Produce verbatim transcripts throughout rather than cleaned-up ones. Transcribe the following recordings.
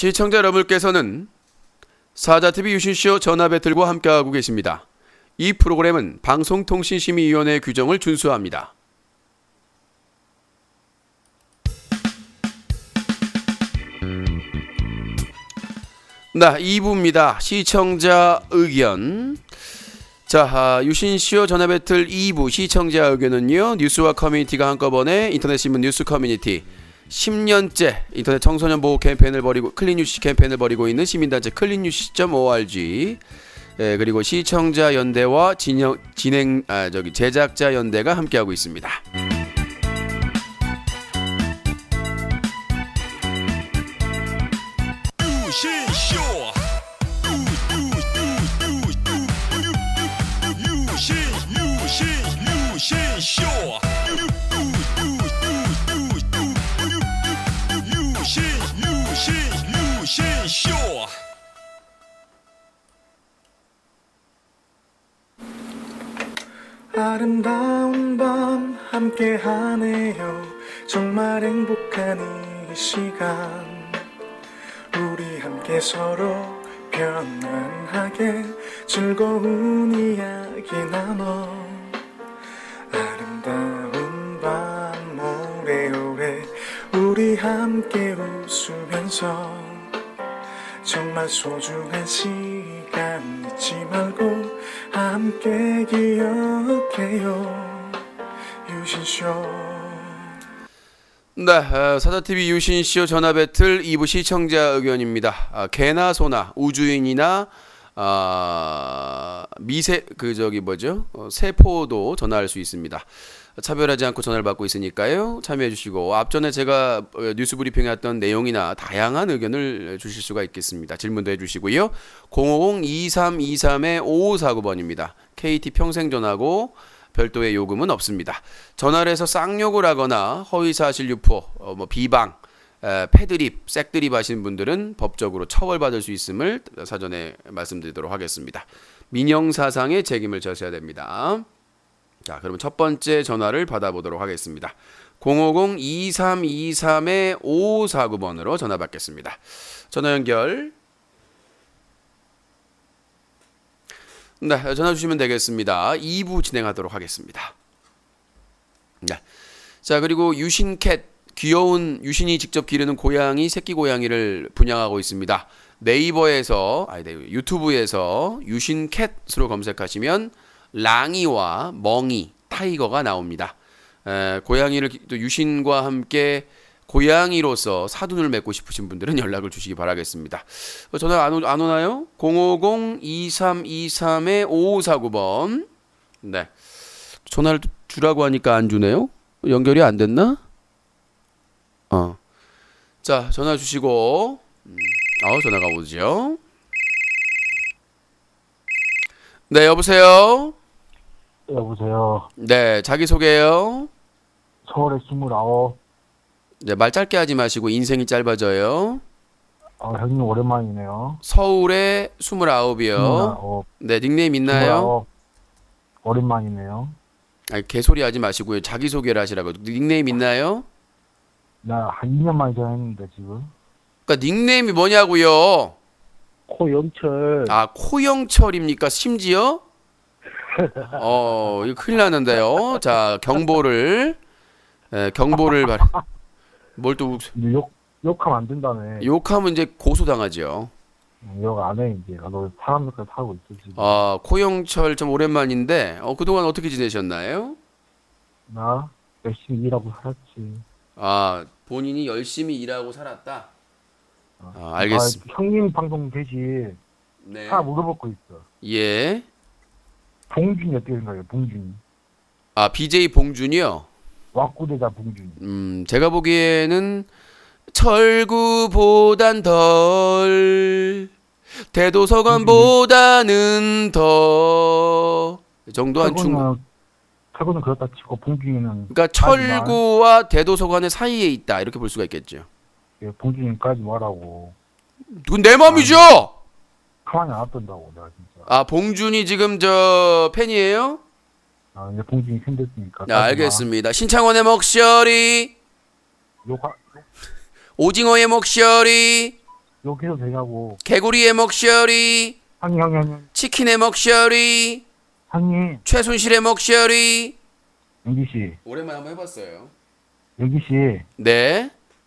시청자 여러분께서는 사자티비 유신쇼 전화 배틀과 함께하고 계십니다. 이 프로그램은 방송통신심의위원회의 규정을 준수합니다. 네, 이 부입니다. 시청자 의견. 자, 아, 유신쇼 전화 배틀 이 부 시청자 의견은요, 뉴스와 커뮤니티가 한꺼번에 인터넷신문 뉴스 커뮤니티, 십 년째 인터넷 청소년 보호 캠페인을 벌이고 클린뉴시 캠페인을 벌이고 있는 시민단체 클린뉴시 닷 오알지, 예, 그리고 시청자 연대와 진영, 진행 아 저기 제작자 연대가 함께하고 있습니다. 유신쇼 유신 유신 유신쇼 유신 유신 유신쇼. 아름다운 밤 함께하네요. 정말 행복한 이 시간, 우리 함께 서로 편안하게 즐거운 이야기 나눠. 아름다운 밤 오래오래 우리 함께 웃으면서 정말 소중한 시간 잊지 말고 함께 기억해요. 유신쇼. 네, 어, 사자티비 유신쇼 전화 배틀 이 부 시청자 의견입니다. 아, 개나 소나 우주인이나 아, 미세 그 저기 뭐죠? 어, 세포도 전화할 수 있습니다. 차별하지 않고 전화를 받고 있으니까요. 참여해 주시고, 앞전에 제가 뉴스 브리핑에 했던 내용이나 다양한 의견을 주실 수가 있겠습니다. 질문도 해 주시고요. 공오공 이삼이삼 오오사구 번입니다. 케이티 평생전화고 별도의 요금은 없습니다. 전화를 해서 쌍욕을 하거나 허위사실 유포, 어, 뭐 비방, 에, 패드립, 색드립 하신 분들은 법적으로 처벌받을 수 있음을 사전에 말씀드리도록 하겠습니다. 민형사상의 책임을 져셔야 됩니다. 자, 그러면 첫 번째 전화를 받아보도록 하겠습니다. 공오공 이삼이삼 오오사구 번으로 전화 받겠습니다. 전화 연결. 네, 전화 주시면 되겠습니다. 이 부 진행하도록 하겠습니다. 네. 자, 그리고 유신캣, 귀여운 유신이 직접 기르는 고양이, 새끼 고양이를 분양하고 있습니다. 네이버에서, 아니, 네, 유튜브에서 유신캣으로 검색하시면 랑이와 멍이, 타이거가 나옵니다. 에, 고양이를 또 유신과 함께 고양이로서 사돈을 맺고 싶으신 분들은 연락을 주시기 바라겠습니다. 어, 전화 안, 오, 안 오나요? 공오공 이삼이삼 오오사구 번. 네. 전화를 주라고 하니까 안 주네요? 연결이 안 됐나? 어. 자, 전화 주시고, 음, 어, 전화가 오죠. 네, 여보세요? 여보세요. 네, 자기소개요. 서울에 스물아홉. 네, 말 짧게 하지 마시고 인생이 짧아져요. 어, 형님 오랜만이네요. 서울에 스물아홉이요. 스물아홉. 네, 닉네임 있나요? 스물아홉. 오랜만이네요. 아니, 개소리 하지 마시고요. 자기소개를 하시라고. 닉네임 있나요? 나 한 이 년 만에 전화했는데 지금. 그러니까 닉네임이 뭐냐고요? 코영철. 아, 코영철입니까? 심지어? 어, 이거 큰일 나는데요. 자, 경보를, 에, 경보를 발. 뭘 또 욕 욕하면 안 된다네. 욕하면 이제 고소당하죠. 욕 안 해 이제. 너 사람들까지 살고 있어 지금. 아, 코영철 좀 오랜만인데, 어, 그동안 어떻게 지내셨나요? 나 열심히 일하고 살았지. 아, 본인이 열심히 일하고 살았다. 아, 알겠습니다. 아, 형님 방송 되지. 네. 하나 물어볼 거 있어. 예. 봉준이 어떻게 생각해요? 봉준이. 아, 비제이 봉준이요? 왁구대자 봉준이. 음, 제가 보기에는 철구보단 덜, 대도서관보다는 더 정도한 충분. 철구는 그렇다 치고 봉준이는. 그러니까 철구와 대도서관의 사이에 있다, 이렇게 볼 수가 있겠죠. 예, 봉준이까지 말하고. 그건 내 맘이죠. 가만히 안 놔둔다고 내가 진짜. 아, 봉준이 지금 저 팬이에요? 아, 이제 봉준이 힘들으니까. 아, 알겠습니다. 신창원의 목소리, 욕하, 오징어의 목소리. 이렇게 해도 되냐고. 개구리의 목소리, 형님, 형님, 형님. 치킨의 목소리, 형님, 최순실의 목소리. 영기씨, 오랜만에 한번 해봤어요. 영기씨, 네,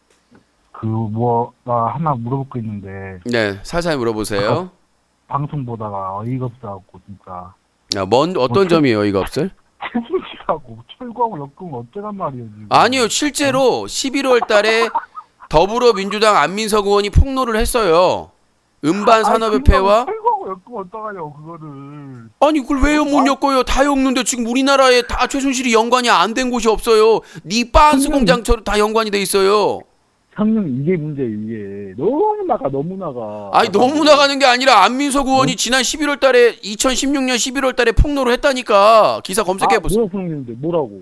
그, 뭐, 나 하나 물어볼 거 있는데, 네, 살살 물어보세요. 방송 보다가 어이가 없어갖고, 진짜. 아, 뭔 어떤 뭐, 점이 어이가 없어요? 최순실하고 철구하고 엮으면 어쩌란 말이에요, 지금. 아니요, 실제로 십일월 달에 더불어민주당 안민석 의원이 폭로를 했어요. 음반 산업협회와. 철구하고 엮으면 어떡하냐고, 그거를. 아니 그걸 왜요 못 엮어요? 다 엮는데 지금 우리나라에 다 최순실이 연관이 안 된 곳이 없어요. 니 빤스 공장처럼 다 연관이 돼 있어요. 형님, 이게 문제예요, 이게. 너무 나가, 너무 나가. 아니 너무 나가는 게 아니라 안민석 의원이 지난 십일월 달에 이천십육 년 십일월 달에 폭로를 했다니까. 기사 검색해 보세요. 뭐라고 폭로했는데, 뭐라고?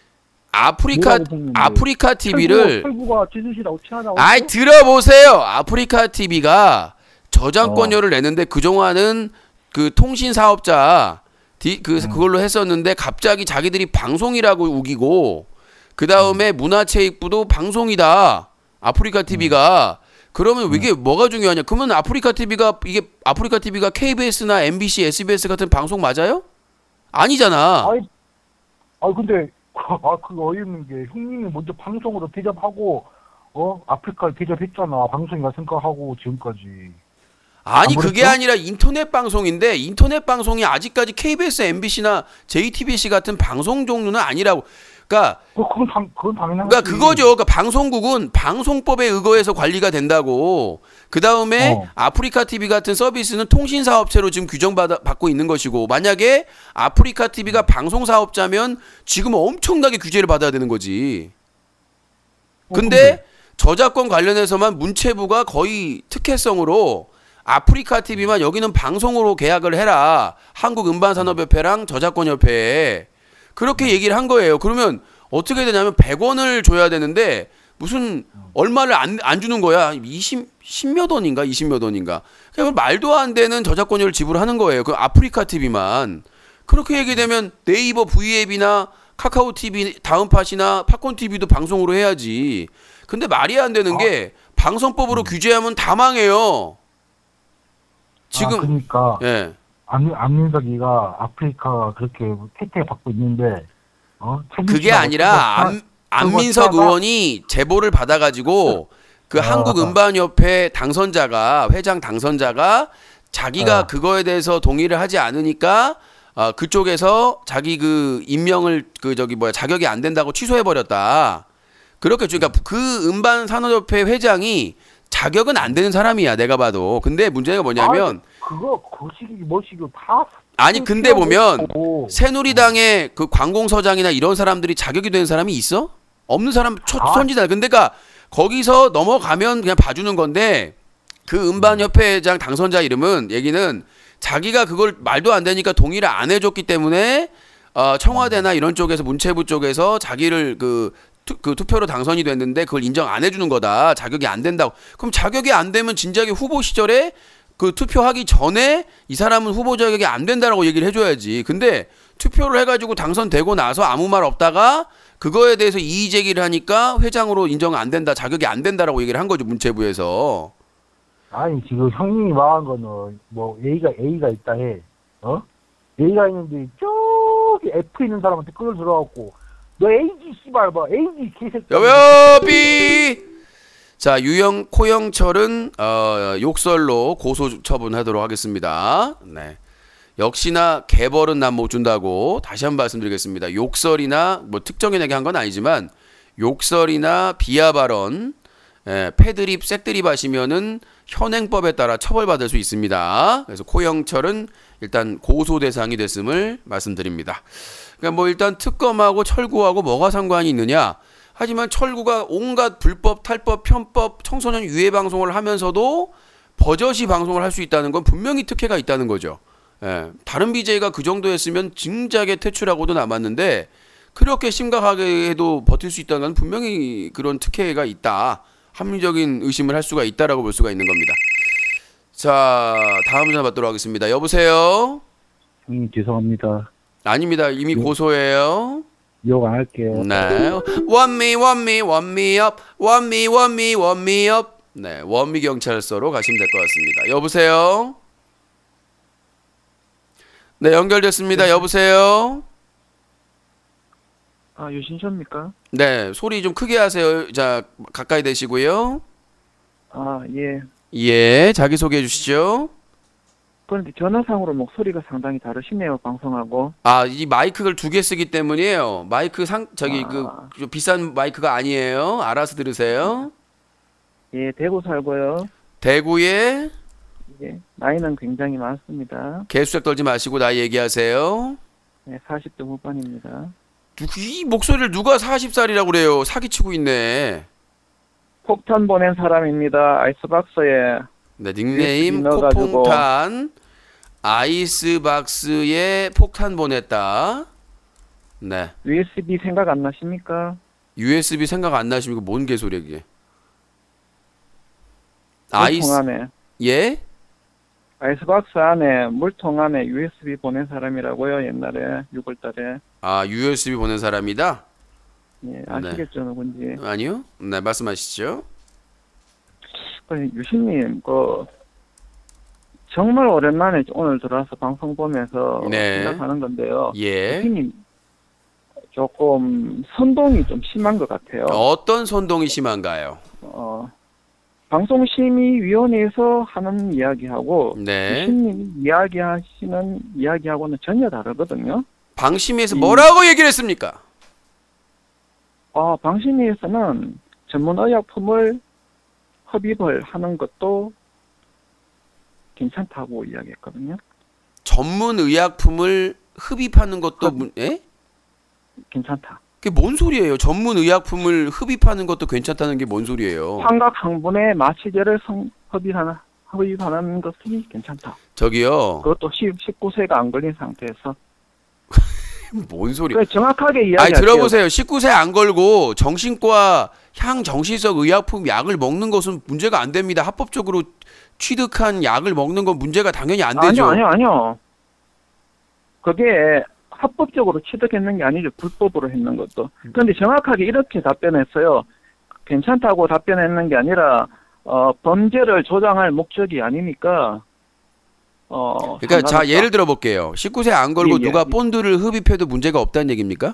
아프리카 뭐라고 폭로했는데? 아프리카 티비를 철구가 최순실하고 친하다고. 아이 들어보세요. 아프리카 티비가 저작권료를 내는데 그동안은 그 통신 사업자 디, 그 음. 그걸로 했었는데 갑자기 자기들이 방송이라고 우기고 그 다음에 문화체육부도 방송이다. 아프리카 티비가 그러면 이게 뭐가 중요하냐? 그러면 아프리카 티비가 이게 아프리카 티비가 케이비에스나 엠비씨, 에스비에스 같은 방송 맞아요? 아니잖아. 아이, 아 근데 아 그거 어이없는 게 형님이 먼저 방송으로 대접하고 어 아프리카 대접했잖아. 방송인가 생각하고 지금까지. 아니 안 그게 그랬어? 아니라 인터넷 방송인데 인터넷 방송이 아직까지 케이비에스, 엠비씨나 제이티비씨 같은 방송 종류는 아니라고. 그러니까 그 그건 당 그건 당연한 그러니까 거지. 그거죠. 그러니까 방송국은 방송법에 의거해서 관리가 된다고. 그 다음에 어. 아프리카 티비 같은 서비스는 통신 사업체로 지금 규정받아 받고 있는 것이고, 만약에 아프리카 티비가 방송 사업자면 지금 엄청나게 규제를 받아야 되는 거지. 어, 근데 저작권 관련해서만 문체부가 거의 특혜성으로 아프리카 티비만 여기는 방송으로 계약을 해라. 한국음반산업협회랑 저작권협회에. 그렇게 얘기를 한 거예요. 그러면 어떻게 되냐면 백 원을 줘야 되는데 무슨 얼마를 안, 안 주는 거야. 이십, 십몇 원인가 이십몇 원인가. 그냥 말도 안 되는 저작권료를 지불하는 거예요. 그 아프리카 티비만. 그렇게 얘기되면 네이버 V앱이나 카카오 티비, 다음팟이나 팝콘 티비도 방송으로 해야지. 근데 말이 안 되는 게 방송법으로 규제하면 다 망해요. 지금 아, 그러니까 예. 안 안민석이가 아프리카 그렇게 혜택 받고 있는데 어 그게 아니라 안, 안민석 의원이 제보를 받아가지고 그 아. 한국음반협회 당선자가 회장 당선자가 자기가 아. 그거에 대해서 동의를 하지 않으니까 어, 그쪽에서 자기 그 임명을 그 저기 뭐야 자격이 안 된다고 취소해 버렸다. 그렇게 그러니까 그 음반 산업협회 회장이 자격은 안 되는 사람이야 내가 봐도. 근데 문제가 뭐냐면 아, 그거 거시기 뭐시기 다 아니 근데 보면 고 새누리당의 그 관공서장이나 이런 사람들이 자격이 되는 사람이 있어? 없는 사람 첫 아. 선지자. 근데 그러니까 거기서 넘어가면 그냥 봐주는 건데 그 음반협회장 당선자 이름은 얘기는 자기가 그걸 말도 안 되니까 동의를 안 해줬기 때문에 어, 청와대나 이런 쪽에서 문체부 쪽에서 자기를 그, 투, 그 투표로 당선이 됐는데 그걸 인정 안 해주는 거다. 자격이 안 된다고. 그럼 자격이 안 되면 진작에 후보 시절에 그 투표하기 전에 이 사람은 후보 자격이 안 된다라고 얘기를 해줘야지. 근데 투표를 해가지고 당선되고 나서 아무 말 없다가 그거에 대해서 이의 제기를 하니까 회장으로 인정 안 된다, 자격이 안 된다라고 얘기를 한 거죠 문체부에서. 아니 지금 형님이 말한 거는 뭐 A가 A가 있다 해. 어? A가 있는데 저기 F 있는 사람한테 끌어 들어갖고 너 A지 씨발 봐 A지 개새끼. 여여비. 자 유영 코영철은 어, 욕설로 고소 처분하도록 하겠습니다. 네. 역시나 개벌은 난 못 준다고 다시 한번 말씀드리겠습니다. 욕설이나 뭐 특정인에게 한 건 아니지만 욕설이나 비하 발언, 예, 패드립, 색드립 하시면은 현행법에 따라 처벌받을 수 있습니다. 그래서 코영철은 일단 고소 대상이 됐음을 말씀드립니다. 그러니까 뭐 일단 특검하고 철구하고 뭐가 상관이 있느냐? 하지만 철구가 온갖 불법, 탈법, 편법, 청소년 유해 방송을 하면서도 버젓이 방송을 할 수 있다는 건 분명히 특혜가 있다는 거죠. 예, 다른 비제이가 그 정도 했으면 진작에 퇴출하고도 남았는데 그렇게 심각하게 해도 버틸 수 있다는 건 분명히 그런 특혜가 있다. 합리적인 의심을 할 수가 있다라고 볼 수가 있는 겁니다. 자, 다음 전화 받도록 하겠습니다. 여보세요? 형님 죄송합니다. 아닙니다. 이미 고소해요. 욕 안 할게요. 네. Want me, want me, want me up. Want me, want me, want me up. 네, 원미 경찰서로 가시면 될 것 같습니다. 여보세요? 네, 연결됐습니다. 여보세요? 아, 유신쇼입니까? 네, 소리 좀 크게 하세요. 자, 가까이 대시고요. 아, 예. 예, 자기 소개해 주시죠. 그런데 전화상으로 목소리가 상당히 다르시네요, 방송하고. 아, 이 마이크를 두 개 쓰기 때문이에요. 마이크 상 저기 아. 그 비싼 마이크가 아니에요. 알아서 들으세요. 예, 대구 살고요. 대구에 예, 나이는 굉장히 많습니다. 개수작 떨지 마시고 나이 얘기하세요. 네, 사십 대 후반입니다. 누- 이 목소리를 누가 사십 살이라고 그래요? 사기치고 있네. 폭탄 보낸 사람입니다. 아이스박스에. 네, 닉네임 유에스비 넣어가지고. 폭탄 아이스박스에 폭탄 보냈다. 네, 유에스비 생각 안 나십니까? 유에스비 생각 안 나십니까? 뭔 개소리야 이게? 물통 아이스 안에. 예? 아이스박스 안에 물통 안에 유에스비 보낸 사람이라고요, 옛날에 유월 달에. 아, 유에스비 보낸 사람이다? 예, 아시겠죠, 누군지. 아니요? 네, 말씀하시죠. 그 유신님, 그 정말 오랜만에 오늘 들어와서 방송 보면서 네. 생각하는 건데요. 예. 유신님 조금 선동이 좀 심한 것 같아요. 어떤 선동이 심한가요? 어, 방송심의위원회에서 하는 이야기하고 네. 유신님이 이야기하시는 이야기하고는 전혀 다르거든요. 방심위에서 이- 뭐라고 얘기를 했습니까? 어, 방심위에서는 전문의약품을 흡입을 하는 것도 괜찮다고 이야기했거든요. 전문 의약품을 흡입하는 것도 문- 예? 괜찮다. 그게 뭔 소리예요? 전문 의약품을 흡입하는 것도 괜찮다는 게 뭔 소리예요? 환각 항분의 마취제를 성, 흡입하는, 흡입하는 것이 괜찮다. 저기요. 그것도 십구 세가 안 걸린 상태에서. 뭔 소리? 그 정확하게 아니 이야기할게요. 들어보세요. 십구 세 안 걸고 정신과 향정신성 의약품 약을 먹는 것은 문제가 안 됩니다. 합법적으로 취득한 약을 먹는 건 문제가 당연히 안 되죠. 아니요, 아니요, 아니요. 그게 합법적으로 취득했는 게 아니죠. 불법으로 했는 것도. 그런데 정확하게 이렇게 답변했어요. 괜찮다고 답변했는 게 아니라 어, 범죄를 조장할 목적이 아니니까. 어, 그러니까 자 상관없다. 예를 들어 볼게요. 십구 세 안 걸고 예, 예. 누가 본드를 흡입해도 문제가 없다는 얘기입니까?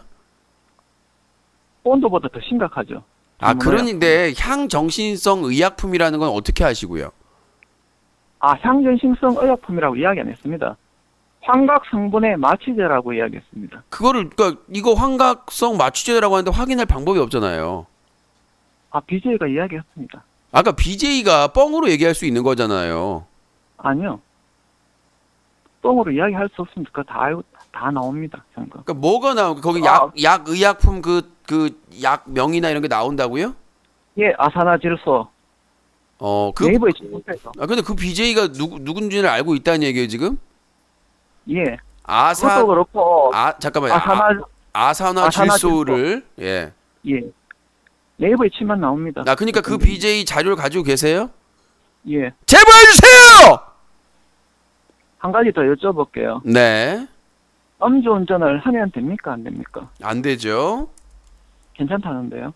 본드보다 더 심각하죠. 아 전문의약. 그런데 향정신성 의약품이라는 건 어떻게 하시고요? 아, 향전신성 의약품이라고 이야기 안 했습니다. 환각 성분의 마취제라고 이야기했습니다. 그거를 그러니까 이거 환각성 마취제라고 하는데 확인할 방법이 없잖아요. 아, 비제이가 이야기했습니다. 아까 비제이가 뻥으로 얘기할 수 있는 거잖아요. 아니요. 똥으로 이야기할 수 없습니다. 그거 다 알고 다 나옵니다. 잠깐. 그러니까 뭐가 나오? 거기 아. 약, 약 의약품 그 그 약명이나 이런 게 나온다고요? 예, 아사나질소. 어, 그 네이버에 접속해서. 아 근데 그 비제이가 누구 누군지를 알고 있다는 얘기예요 지금? 예. 아사 그것도 그렇고 아 잠깐만요. 아사나 아, 아사나 아사나 질소를 예. 예. 네이버에 치면 나옵니다. 아 그러니까 그 비제이 자료를 가지고 계세요? 예. 제보해 주세요. 한 가지 더 여쭤볼게요. 네. 음주운전을 하면 됩니까? 안 됩니까? 안 되죠. 괜찮다는데요.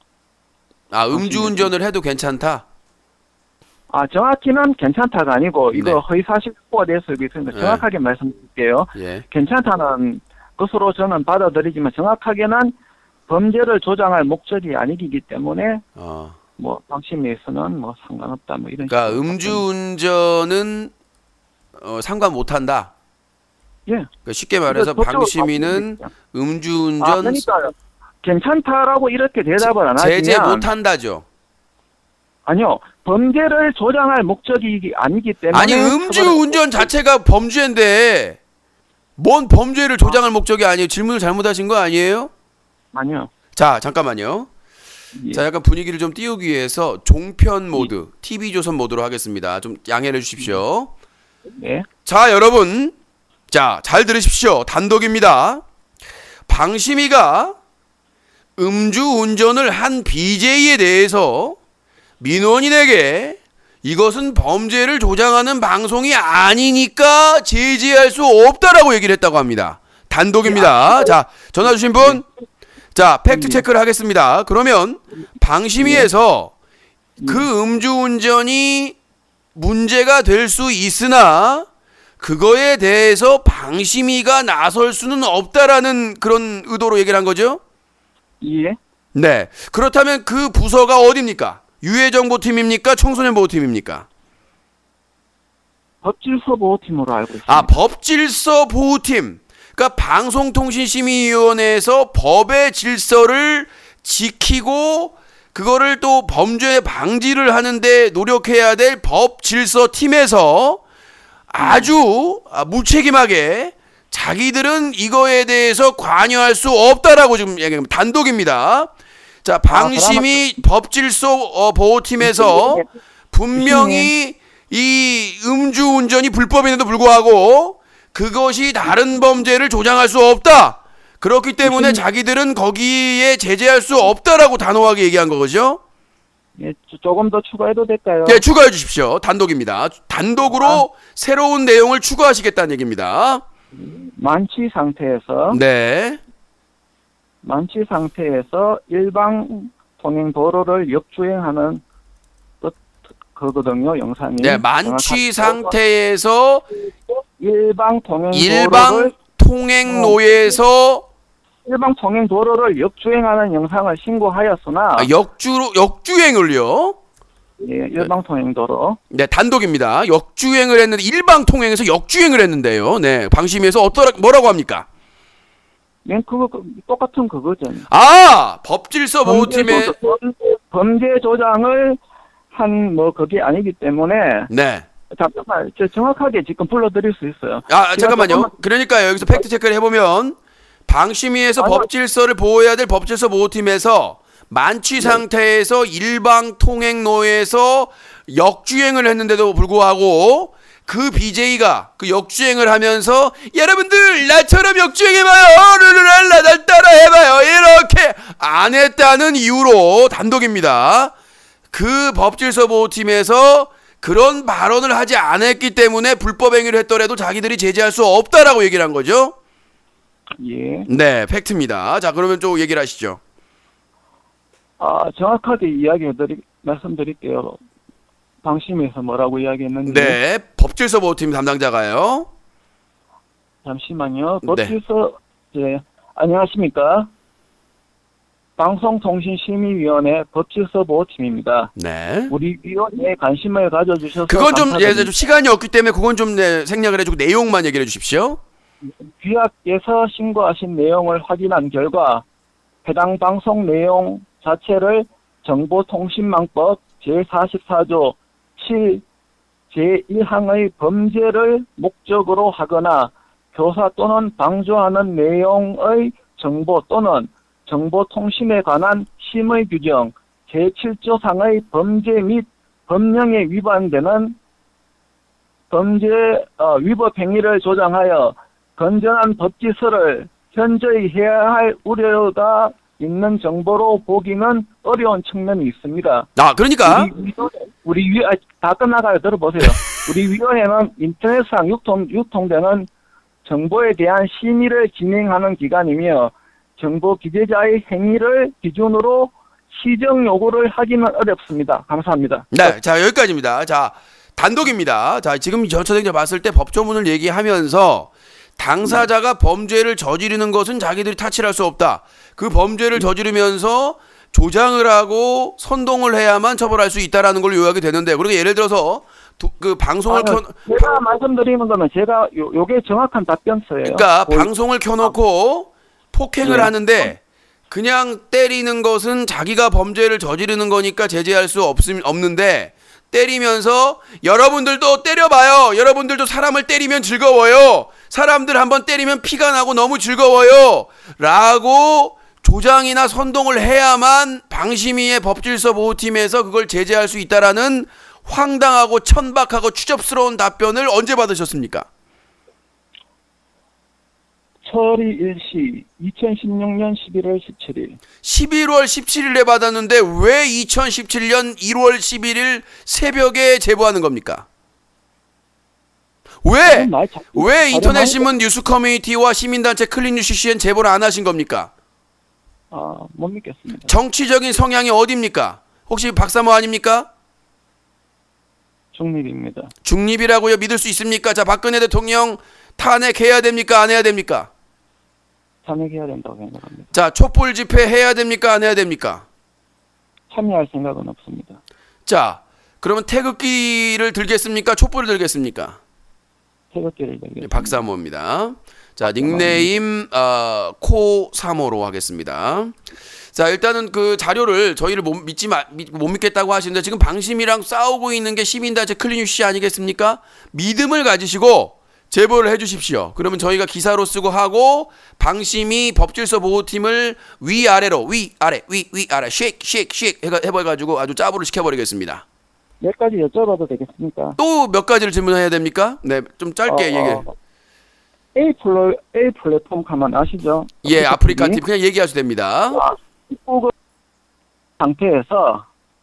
아 음주운전을 해도 괜찮다. 아, 정확히는 괜찮다가 아니고 이거 네. 허위사실 보고가 돼서 있습니다. 네. 정확하게 말씀드릴게요. 예. 괜찮다는 것으로 저는 받아들이지만 정확하게는 범죄를 조장할 목적이 아니기 때문에 어. 뭐 방심위에서는 뭐 상관없다 뭐 이런 그러니까 식으로 음주운전은 어, 상관 못 한다. 예. 그러니까 쉽게 말해서 그러니까 저쪽으로 방심위는 바꾸고 있죠. 음주운전 아, 그러니까 괜찮다라고 이렇게 대답을 안 하시면 제재 못 한다죠. 아니요. 범죄를 조장할 목적이 아니기 때문에 아니 음주운전 자체가 범죄인데 뭔 범죄를 조장할 목적이 아니에요. 질문을 잘못하신 거 아니에요? 아니요. 자 잠깐만요. 예. 자 약간 분위기를 좀 띄우기 위해서 종편 모드, 티비조선 모드로 하겠습니다. 좀 양해를 주십시오. 예. 자 여러분, 자 잘 들으십시오. 단독입니다. 방심위가 음주운전을 한 비제이에 대해서 민원인에게 이것은 범죄를 조장하는 방송이 아니니까 제지할 수 없다라고 얘기를 했다고 합니다. 단독입니다. 자 전화 주신 분, 자 팩트 체크를 하겠습니다. 그러면 방심위에서 그 음주운전이 문제가 될 수 있으나 그거에 대해서 방심위가 나설 수는 없다라는 그런 의도로 얘기를 한 거죠? 예. 네. 그렇다면 그 부서가 어디입니까? 유해정보팀입니까? 청소년보호팀입니까? 법질서보호팀으로 알고 있습니다. 아, 법질서보호팀. 그러니까 방송통신심의위원회에서 법의 질서를 지키고 그거를 또 범죄 방지를 하는데 노력해야 될 법질서팀에서 아주 무책임하게 자기들은 이거에 대해서 관여할 수 없다라고 지금 얘기합니다. 단독입니다. 자, 방심위 법질서 보호팀에서 분명히 이 음주운전이 불법인데도 불구하고 그것이 다른 범죄를 조장할 수 없다. 그렇기 때문에 자기들은 거기에 제재할 수 없다라고 단호하게 얘기한 거죠. 예, 조금 더 추가해도 될까요? 네, 추가해 주십시오. 단독입니다. 단독으로 아. 새로운 내용을 추가하시겠다는 얘기입니다. 만취 상태에서 네. 만취 상태에서 일방 통행 도로를 역주행하는 것 그거든요, 영상이. 네, 만취 상태에서 일방 통행 일방 도로를 통행로에서 일방 통행 도로를 역주행하는 영상을 신고하였으나 아, 역주 역주행을요? 예, 일방 통행 도로. 네, 단독입니다. 역주행을 했는데 일방 통행에서 역주행을 했는데요. 네, 방심위에서 어떠라 뭐라고 합니까? 네, 그거 그, 똑같은 그거죠. 아, 법질서 보호팀의 범죄, 조장, 범죄 조장을 한 뭐 그게 아니기 때문에 네. 잠깐만, 저 정확하게 지금 불러드릴 수 있어요. 아, 잠깐만요. 그러니까요. 여기서 팩트 체크를 해보면 방심위에서 아니, 법질서를 보호해야 될 법질서 보호팀에서 만취 상태에서 일방 통행로에서 역주행을 했는데도 불구하고 그 비제이가 그 역주행을 하면서 여러분들 나처럼 역주행해봐요. 르르랄라 날 따라해봐요. 이렇게 안 했다는 이유로 단독입니다. 그 법질서 보호팀에서 그런 발언을 하지 않았기 때문에 불법 행위를 했더라도 자기들이 제재할 수 없다라고 얘기를 한 거죠. 예. 네, 팩트입니다. 자, 그러면 좀 얘기를 하시죠. 아, 정확하게 이야기해드리, 말씀드릴게요. 방심에서 뭐라고 이야기했는지. 네, 법질서 보호팀 담당자가요. 잠시만요. 법질서, 네. 안녕하십니까. 방송통신심의위원회 법질서 보호팀입니다. 네. 우리 위원회에 관심을 가져주셔서 그건 좀, 예, 감사드립니다. 좀 시간이 없기 때문에 그건 좀 네, 생략을 해주고 내용만 얘기를 해주십시오. 귀하께서 신고하신 내용을 확인한 결과 해당 방송 내용 자체를 정보통신망법 제사십사조 칠 제일 항의 범죄를 목적으로 하거나 교사 또는 방조하는 내용의 정보 또는 정보통신에 관한 심의 규정 제칠조상의 범죄 및 법령에 위반되는 범죄 어, 위법 행위를 조장하여 건전한 법질서를 현저히 해야 할 우려가 있는 정보로 보기는 어려운 측면이 있습니다. 아, 그러니까. 우리, 위원회, 우리 위, 아, 다 끝나가요. 들어보세요. 우리 위원회는 인터넷상 유통, 유통되는 정보에 대한 심의를 진행하는 기관이며 정보 기재자의 행위를 기준으로 시정 요구를 하기는 어렵습니다. 감사합니다. 네, 자, 여기까지입니다. 자, 단독입니다. 자, 지금 전처장자 봤을 때 법조문을 얘기하면서 당사자가 범죄를 저지르는 것은 자기들이 타치할 수 없다. 그 범죄를 저지르면서 조장을 하고 선동을 해야만 처벌할 수 있다라는 걸 요약이 되는데, 그리고 예를 들어서 두, 그 방송을 아, 켜 제가 말씀드리는 거는 제가 요, 요게 정확한 답변서예요. 그러니까 거의. 방송을 켜놓고 폭행을 네. 하는데 그냥 때리는 것은 자기가 범죄를 저지르는 거니까 제재할 수 없음, 없는데 때리면서 여러분들도 때려봐요. 여러분들도 사람을 때리면 즐거워요. 사람들 한번 때리면 피가 나고 너무 즐거워요. 라고 조장이나 선동을 해야만 방심위의 법질서 보호팀에서 그걸 제재할 수 있다라는 황당하고 천박하고 추접스러운 답변을 언제 받으셨습니까? 처리 일시 이천십육년 십일월 십칠일 십일월 십칠일에 받았는데 왜 이천십칠년 일월 십일일 새벽에 제보하는 겁니까? 왜? 왜 인터넷신문 뉴스 커뮤니티와 시민단체 클린뉴스 씨엔 제보를 안 하신 겁니까? 아, 못 믿겠습니다. 정치적인 성향이 어딥니까? 혹시 박사모 아닙니까? 중립입니다. 중립이라고요? 믿을 수 있습니까? 자, 박근혜 대통령 탄핵해야 됩니까? 안 해야 됩니까? 참여해야 된다고 생각합니다. 자, 촛불 집회 해야 됩니까? 안 해야 됩니까? 참여할 생각은 없습니다. 자, 그러면 태극기를 들겠습니까? 촛불을 들겠습니까? 태극기를 네, 들겠습니다. 박사모입니다. 자, 닉네임 어, 코사모로 하겠습니다. 자, 일단은 그 자료를 저희를 못 믿지 마, 믿, 못 믿겠다고 하시는데 지금 방심이랑 싸우고 있는 게 시민단체 클린뉴스 아니겠습니까? 믿음을 가지시고 제보를 해주십시오. 그러면 저희가 기사로 쓰고 하고 방심이 법질서 보호팀을 위아래로 위아래 위위아래 쉐이크 쉐이크 쉐이크 해봐가지고 아주 짜부를 시켜버리겠습니다. 몇 가지 여쭤봐도 되겠습니까? 또 몇 가지를 질문해야 됩니까? 네, 좀 짧게 어, 얘기해. 어, A 플러 A 플랫폼 가만 아시죠? 예, 아프리카 팀 그냥 얘기하셔도 됩니다. 그 상태에서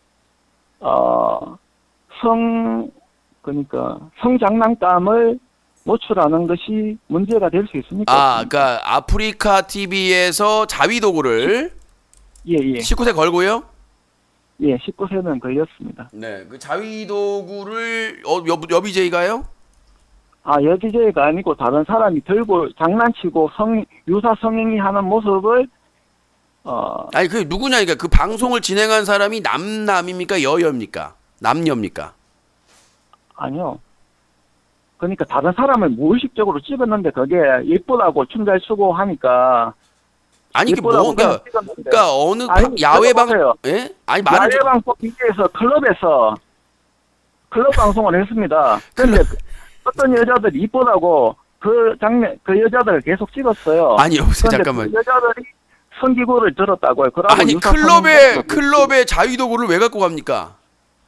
어, 성 그러니까 성장난감을 노출하는 것이 문제가 될 수 있습니까? 아, 그러니까 아프리카 티비에서 자위 도구를 예예 십구 세 걸고요. 예, 십구 세는 걸렸습니다. 네, 그 자위 도구를 어, 여, 여비제이가요? 아, 여기저기가 아니고 다른 사람이 들고 장난치고 성 유사 성행위 하는 모습을 어 아니 그 누구냐니까 그 방송을 진행한 사람이 남남입니까 여여입니까 남녀입니까? 아니요. 그러니까 다른 사람을 무의식적으로 찍었는데 그게 예쁘다고 춤 잘 추고 하니까 아니 이게 예쁘다고 뭔가 그냥 찍었는데. 그러니까 어느 아니, 방, 야외 방 들어보세요. 예? 아니 말을 좀- 야외방송 비디오에서 클럽에서 클럽 방송을 했습니다. 근데 어떤 여자들이 이쁘다고 그 장면 그 여자들을 계속 찍었어요. 아니 여보세요 그런데 잠깐만. 그 여자들이 성기구를 들었다고요. 그러고 아니 유사 클럽에 성행위 클럽에 자위 도구를 왜 갖고 갑니까?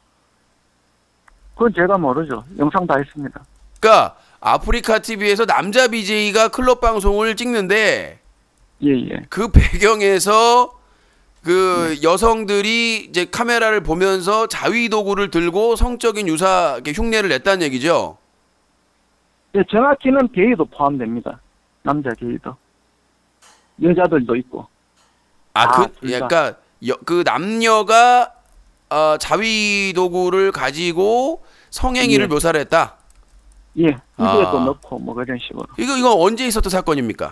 그건 제가 모르죠. 영상 다 있습니다. 그러니까 아프리카 티비에서 남자 비제이가 클럽 방송을 찍는데 예예. 그 배경에서 그 네. 여성들이 이제 카메라를 보면서 자위 도구를 들고 성적인 유사 이렇게 흉내를 냈다는 얘기죠. 예, 정확히는 게이도 포함됩니다. 남자 게이도. 여자들도 있고. 아, 아, 그, 둘 다. 그러니까 여, 그 남녀가 어, 자위 도구를 가지고 성행위를 예. 묘사를 했다. 예, 이거에도 아. 넣고 뭐 그런 식으로. 이거 이거 언제 있었던 사건입니까?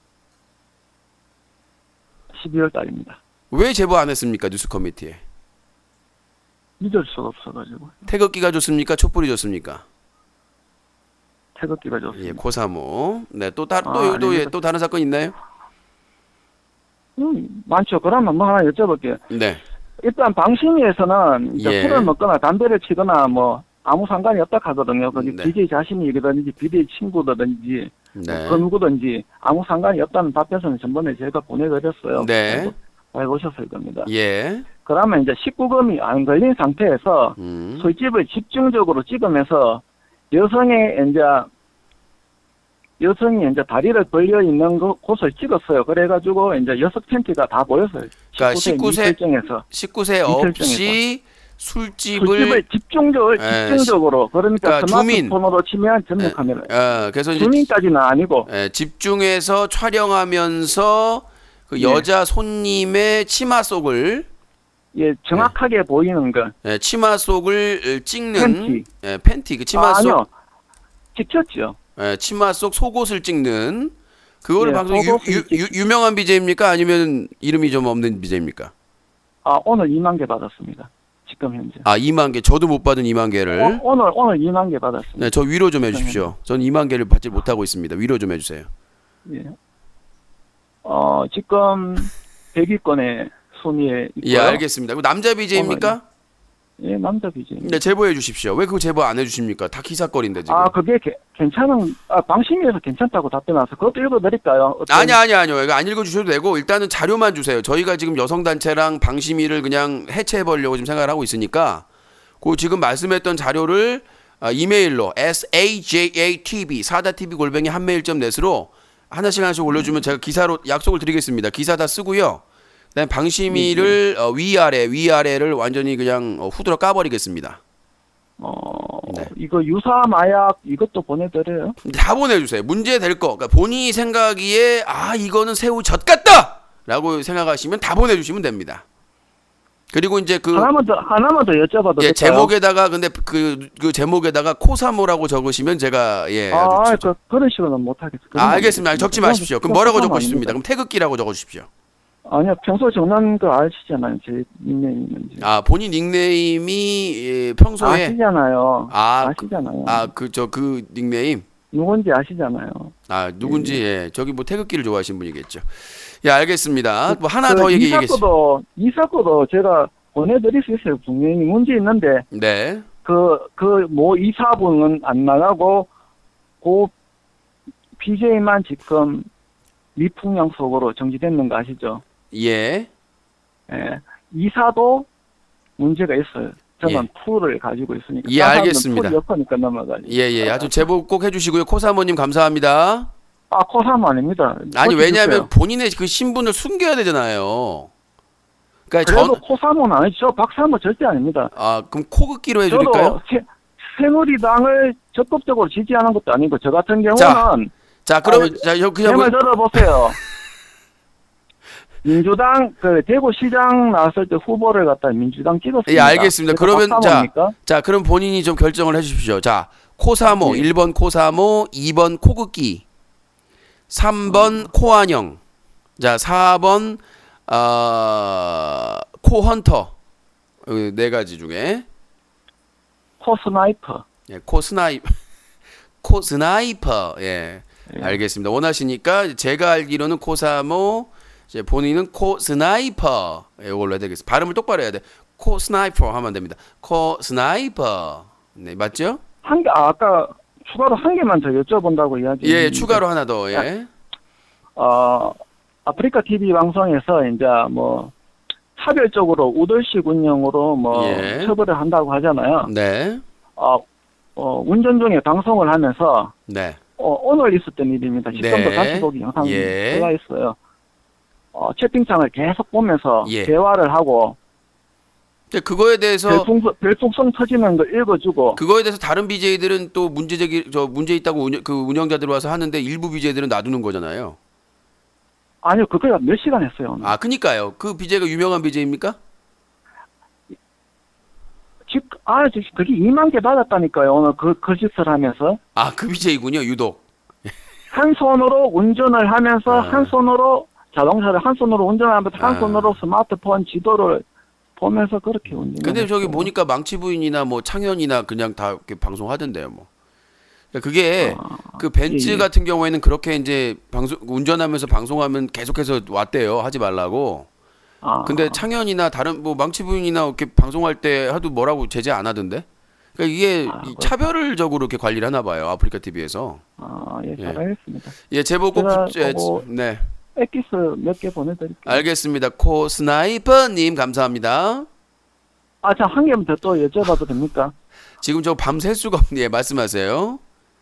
십이월 달입니다. 왜 제보 안 했습니까 뉴스 커미티에? 믿을 수가 없어가지고. 태극기가 좋습니까? 촛불이 좋습니까? 태극기가 좋습니다. 예, 고사모. 네, 또 다, 또, 아, 또, 또, 예, 아닙니다. 또 다른 사건 있나요? 음, 많죠. 그러면 뭐 하나 여쭤볼게요. 네. 일단 방심위에서는 이제 예. 술을 먹거나 담배를 치거나 뭐 아무 상관이 없다 하거든요. 거기 네. 비제이 자신이든지 비제이 친구든지 네. 그 누구든지 아무 상관이 없다는 답변서는 전번에 제가 보내드렸어요. 네. 잘 보셨을 겁니다. 예. 그러면 이제 십구 금이 안 걸린 상태에서 음. 술집을 집중적으로 찍으면서 여성의 이제 여성이 이제 다리를 벌려 있는 거- 곳을 찍었어요. 그래가지고 이제 여성 팬티가 다 보였어요. 그러니까 십구 세 십구 세 설정에서 십구 세 이틀 없이 술집을 술집을 집중적으로 에, 집중적으로 그러니까, 그러니까 주민. 스마트폰으로 치면 전면 카메라. 어, 그래서 이제 주민까지는 아니고 예, 집중해서 촬영하면서 그 예. 여자 손님의 치마 속을 예 정확하게 보이는 거. 예, 치마 속을 찍는 팬티. 예, 팬티 그 치마 아, 속 아니요. 찍혔죠. 예, 치마 속 속옷을 찍는 그거를 예, 방송 유, 속옷을 유, 유, 유명한 비제이입니까 아니면 이름이 좀 없는 비제이입니까? 아 오늘 이만 개 받았습니다. 지금 현재. 아 이만 개 저도 못 받은 이만 개를 어, 오늘 오늘 이만 개 받았습니다. 네, 저 위로 좀 해주십시오. 전 이만 개를 받지 못하고 있습니다. 위로 좀 해주세요. 예. 어 지금 백 위권의 순위에 있고요. 예, 알겠습니다. 그 남자 비제이입니까? 예, 남자 비제. 네, 제보해 주십시오. 왜 그거 제보 안 해주십니까? 다 기사거리인데 지금. 아, 그게 게- 괜찮은, 아, 방심위에서 괜찮다고 답변 와서 그것도 읽어드릴까요? 어떤- 아니 아니 아니요. 이거 안 읽어주셔도 되고 일단은 자료만 주세요. 저희가 지금 여성단체랑 방심위를 그냥 해체해버리려고 지금 생각을 하고 있으니까 그 지금 말씀했던 자료를 아, 이메일로 sajatv 사다티비 골뱅이 한메일 점 넷으로 하나씩 하나씩 올려주면 제가 기사로 약속을 드리겠습니다. 기사 다 쓰고요. 그다음에 방심위를 어, 위아래 위아래를 완전히 그냥 어, 후드러 까버리겠습니다. 어, 네. 이거 유사 마약 이것도 보내드려요? 다 보내주세요. 문제 될 거. 그러니까 본인이 생각하기에 아 이거는 새우 젓 같다! 라고 생각하시면 다 보내주시면 됩니다. 그리고 이제 그 하나만 더 하나만 더 여쭤봐도 예, 될까요? 제목에다가 근데 그, 그 제목에다가 코사모라고 적으시면 제가 예 아, 아주 그, 그런 식으로는 못하겠어요. 아, 알겠습니다. 적지 마십시오. 그럼 뭐라고 적고 싶습니다. 그럼 태극기라고 적어 주십시오. 아니요, 평소 정난 거 아시잖아요. 제 닉네임 있는지. 아, 본인 닉네임이 예, 평소에 아시잖아요. 아, 아시잖아요. 아, 그 저 그 닉네임 누군지 아시잖아요. 아, 누군지 예. 저기 뭐 태극기를 좋아하시는 분이겠죠. 예, 알겠습니다. 뭐 하나 그 더 얘기하겠습니다. 이사코도 이사코도 제가 보내드릴 수 있어요. 분명히 문제 있는데 네. 그 그 뭐 이사분은 안 나가고 그 비제이만 지금 미풍양 속으로 정지됐는 거 아시죠? 예. 예. 이사도 문제가 있어요. 저는 예. 풀을 가지고 있으니까. 예, 알겠습니다. 풀이 엮으니까 넘어가지. 예, 예. 아주 제보 꼭 해주시고요. 코사모님 감사합니다. 아, 코삼 아닙니다. 아니, 그렇게 왜냐하면 주세요. 본인의 그 신분을 숨겨야 되잖아요. 그러니까 그래도 전, 코삼은 아니죠. 박삼은 절대 아닙니다. 아, 그럼 코극기로 저도 해드릴까요? 새, 새누리당을 적극적으로 지지하는 것도 아니고 저 같은 경우는 자, 자, 그러면, 아니, 자, 여, 제 그냥, 말 뭐, 들어보세요. 민주당 그 대구시장 나왔을 때 후보를 갖다 민주당 찍었습니다. 예, 알겠습니다. 그래서 그러면, 박삼호입니까? 자, 그럼 본인이 좀 결정을 해주십시오. 자, 코사모, 예. 일 번 코사모, 이 번 코극기, 삼 번 코안영, 자, 사 번, 어, 코헌터. 어, 네 가지 중에, 코스나이퍼. 예, 코스나이, 코스나이퍼, 예. 예. 알겠습니다. 원하시니까 제가 알기로는 코사모, 이제 본인은 코스나이퍼 이걸로 해야 되겠습니다. 발음을 똑바로 해야 돼. 코스나이퍼 하면 됩니다. 코스나이퍼. 네, 맞죠? 한 개, 아, 아까 추가로 한 개만 더 여쭤본다고 이야기. 예, 추가로 하나 더. 예. 어, 아프리카 티비 방송에서 이제 뭐 차별적으로 우돌식 운영으로 뭐 예. 처벌을 한다고 하잖아요. 네. 어, 어, 운전 중에 방송을 하면서 네. 어, 오늘 있었던 일입니다. 시점도 네. 다시 보기 영상 예. 들어가 있어요. 어, 채팅창을 계속 보면서 예. 대화를 하고 근데 그거에 대해서 별풍선, 별풍선 터지는 거 읽어주고 그거에 대해서 다른 비제이들은 또 문제 제기 저 문제 있다고 운영, 그 운영자들 와서 하는데 일부 비제이들은 놔두는 거잖아요. 아니요, 그거야 몇 시간 했어요. 오늘. 아, 그니까요. 그 비제이가 유명한 비제이입니까? 즉, 아, 저- 그게 이만 개 받았다니까요. 오늘 그, 그 짓을 하면서. 아, 그 비제이군요. 유독. 한 손으로 운전을 하면서 아. 한 손으로 자동차를 한 손으로 운전하면서 한 아. 손으로 스마트폰 지도를 보면서 그렇게 운전. 근데 저기 보니까 망치 부인이나 뭐 창현이나 그냥 다 이렇게 방송하던데요, 뭐. 그러니까 그게 그 벤츠 예, 예. 같은 경우에는 그렇게 이제 방송 운전하면서 방송하면 계속해서 왔대요. 하지 말라고. 아, 근데 창현이나 다른 뭐 망치 부인이나 이렇게 방송할 때 하도 뭐라고 제재 안 하던데. 그러니까 이게 아, 이 차별적으로 이렇게 관리를 하나 봐요. 아프리카 티비에서. 아, 예, 예. 잘하겠습니다. 예, 제보 꼭 제가 부- 예, 그거- 네. 엑기스 몇 개 보내드릴게요. 알겠습니다. 코 스나이퍼 님 감사합니다. 아, 자, 한 개만 더 또 여쭤봐도 됩니까? 지금 저 밤샐 수가 없네. 예, 말씀하세요.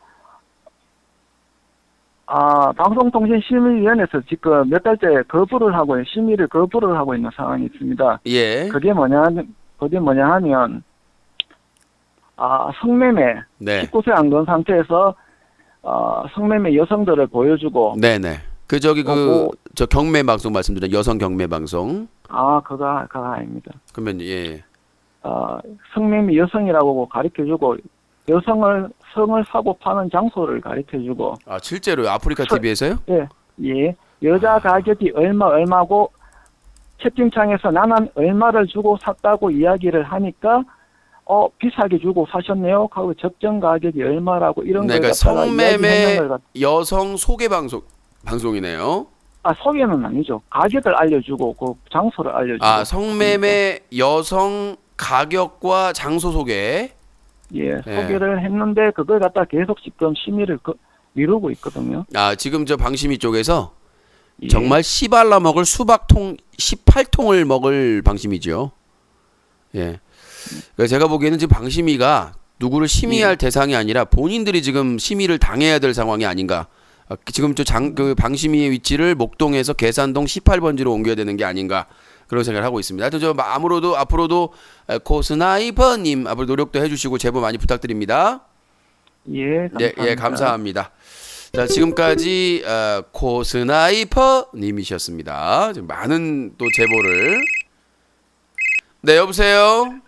아, 방송통신심의위원회에서 지금 몇 달째 거부를 하고, 심의를 거부를 하고 있는 상황이 있습니다. 예. 그게 뭐냐, 하면- 그게 뭐냐 하면, 아, 성매매, 네. 십구 세 안 건 상태에서, 어, 성매매 여성들을 보여주고, 네, 네. 그 저기 그 어, 저 경매 방송 말씀드린 여성 경매 방송. 아, 그거, 그거 아닙니다. 그러면 예. 어, 성매매 여성이라고 가르쳐주고, 여성을, 성을 사고 파는 장소를 가르쳐주고, 아, 실제로 아프리카 저- 티비에서요? 예, 예. 여자 가격이 얼마, 얼마고, 채팅창에서 나는 얼마를 주고 샀다고 이야기를 하니까, 어, 비싸게 주고 사셨네요. 하고 적정 가격이 얼마라고 이런 네, 걸 그러니까 갖다가 성매매 이야기하는 걸 갖- 여성 소개 방송 방송이네요. 아, 소개는 아니죠. 가격을 알려주고, 그 장소를 알려주고. 아, 성매매 여성 가격과 장소 소개. 예, 소개를 했는데, 그걸 갖다 계속 지금 심의를 그, 미루고 있거든요. 아, 지금 저 방심위 쪽에서 예. 정말 씨발라 먹을 수박통 십팔 통을 먹을 방심이죠. 예. 그래서 제가 보기에는 지금 방심위가 누구를 심의할 예. 대상이 아니라 본인들이 지금 심의를 당해야 될 상황이 아닌가. 아, 지금 저 장 그 방심위의 위치를 목동에서 계산동 십팔 번지로 옮겨야 되는 게 아닌가. 그런 생각을 하고 있습니다. 하여튼 저 아무로도 앞으로도 코스나이퍼님 앞으로 노력도 해주시고 제보 많이 부탁드립니다. 예, 예, 감사합니다. 예, 감사합니다. 자, 지금까지 어, 코스나이퍼님이셨습니다. 지금 많은 또 제보를. 네, 여보세요?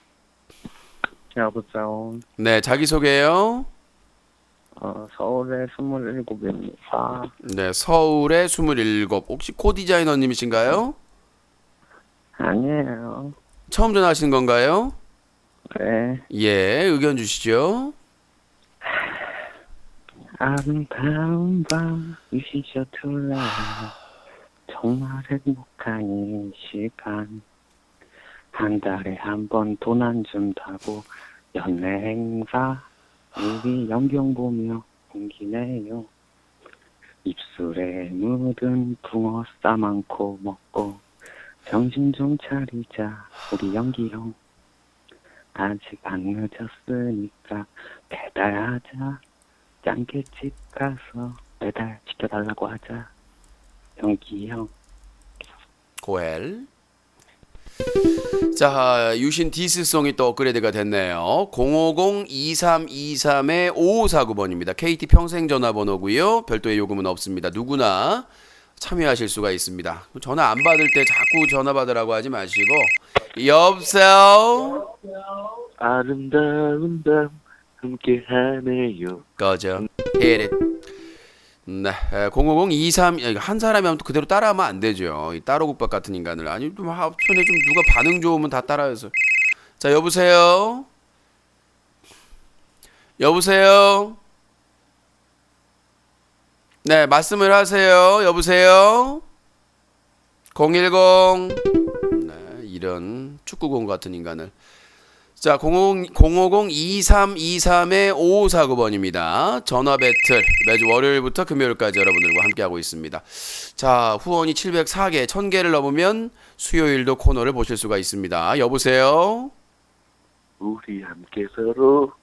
여보세요. 네, 자기소개요. 어, 서울에 스물일곱입니다. 네, 서울에 스물일곱. 혹시 코디자이너님이신가요? 아니에요. 처음 전화하신 건가요? 네. 예, 의견 주시죠. 아름다운 밤, 유시 셔틀라. 정말 행복한 이 시간. 한 달에 한 번 돈 안 준다고 연애 행사. 우리 연경 보며 옮기네요. 입술에 묻은 붕어 싸만코 먹고 정신 좀 차리자 우리 연기 형. 아직 안 늦었으니까 배달하자. 짱깨집 가서 배달 시켜달라고 하자. 연기 형. 고엘. 자, 유신 디스송이 또 업그레이드가 됐네요. 공오공 이삼이삼 오오사구 번입니다. 케이티 평생 전화번호고요. 별도의 요금은 없습니다. 누구나 참여하실 수가 있습니다. 전화 안 받을 때 자꾸 전화 받으라고 하지 마시고. 여보세요? 아름다운 밤 함께하네요. 꺼져. 헤릿. 네, 공오공 이삼 한 사람이 하면 또 그대로 따라하면 안 되죠. 이 따로국밥 같은 인간을. 아니 좀 합천에 좀 누가 반응 좋으면 다 따라해서. 자, 여보세요. 여보세요. 네, 말씀을 하세요. 여보세요. 공일공. 네, 이런 축구공 같은 인간을. 자, 공오공 이삼이삼 오오사구 번입니다. 전화 배틀 매주 월요일부터 금요일까지 여러분들과 함께하고 있습니다. 자, 후원이 칠백사 개, 천 개를 넘으면 수요일도 코너를 보실 수가 있습니다. 여보세요? 우리 함께 서로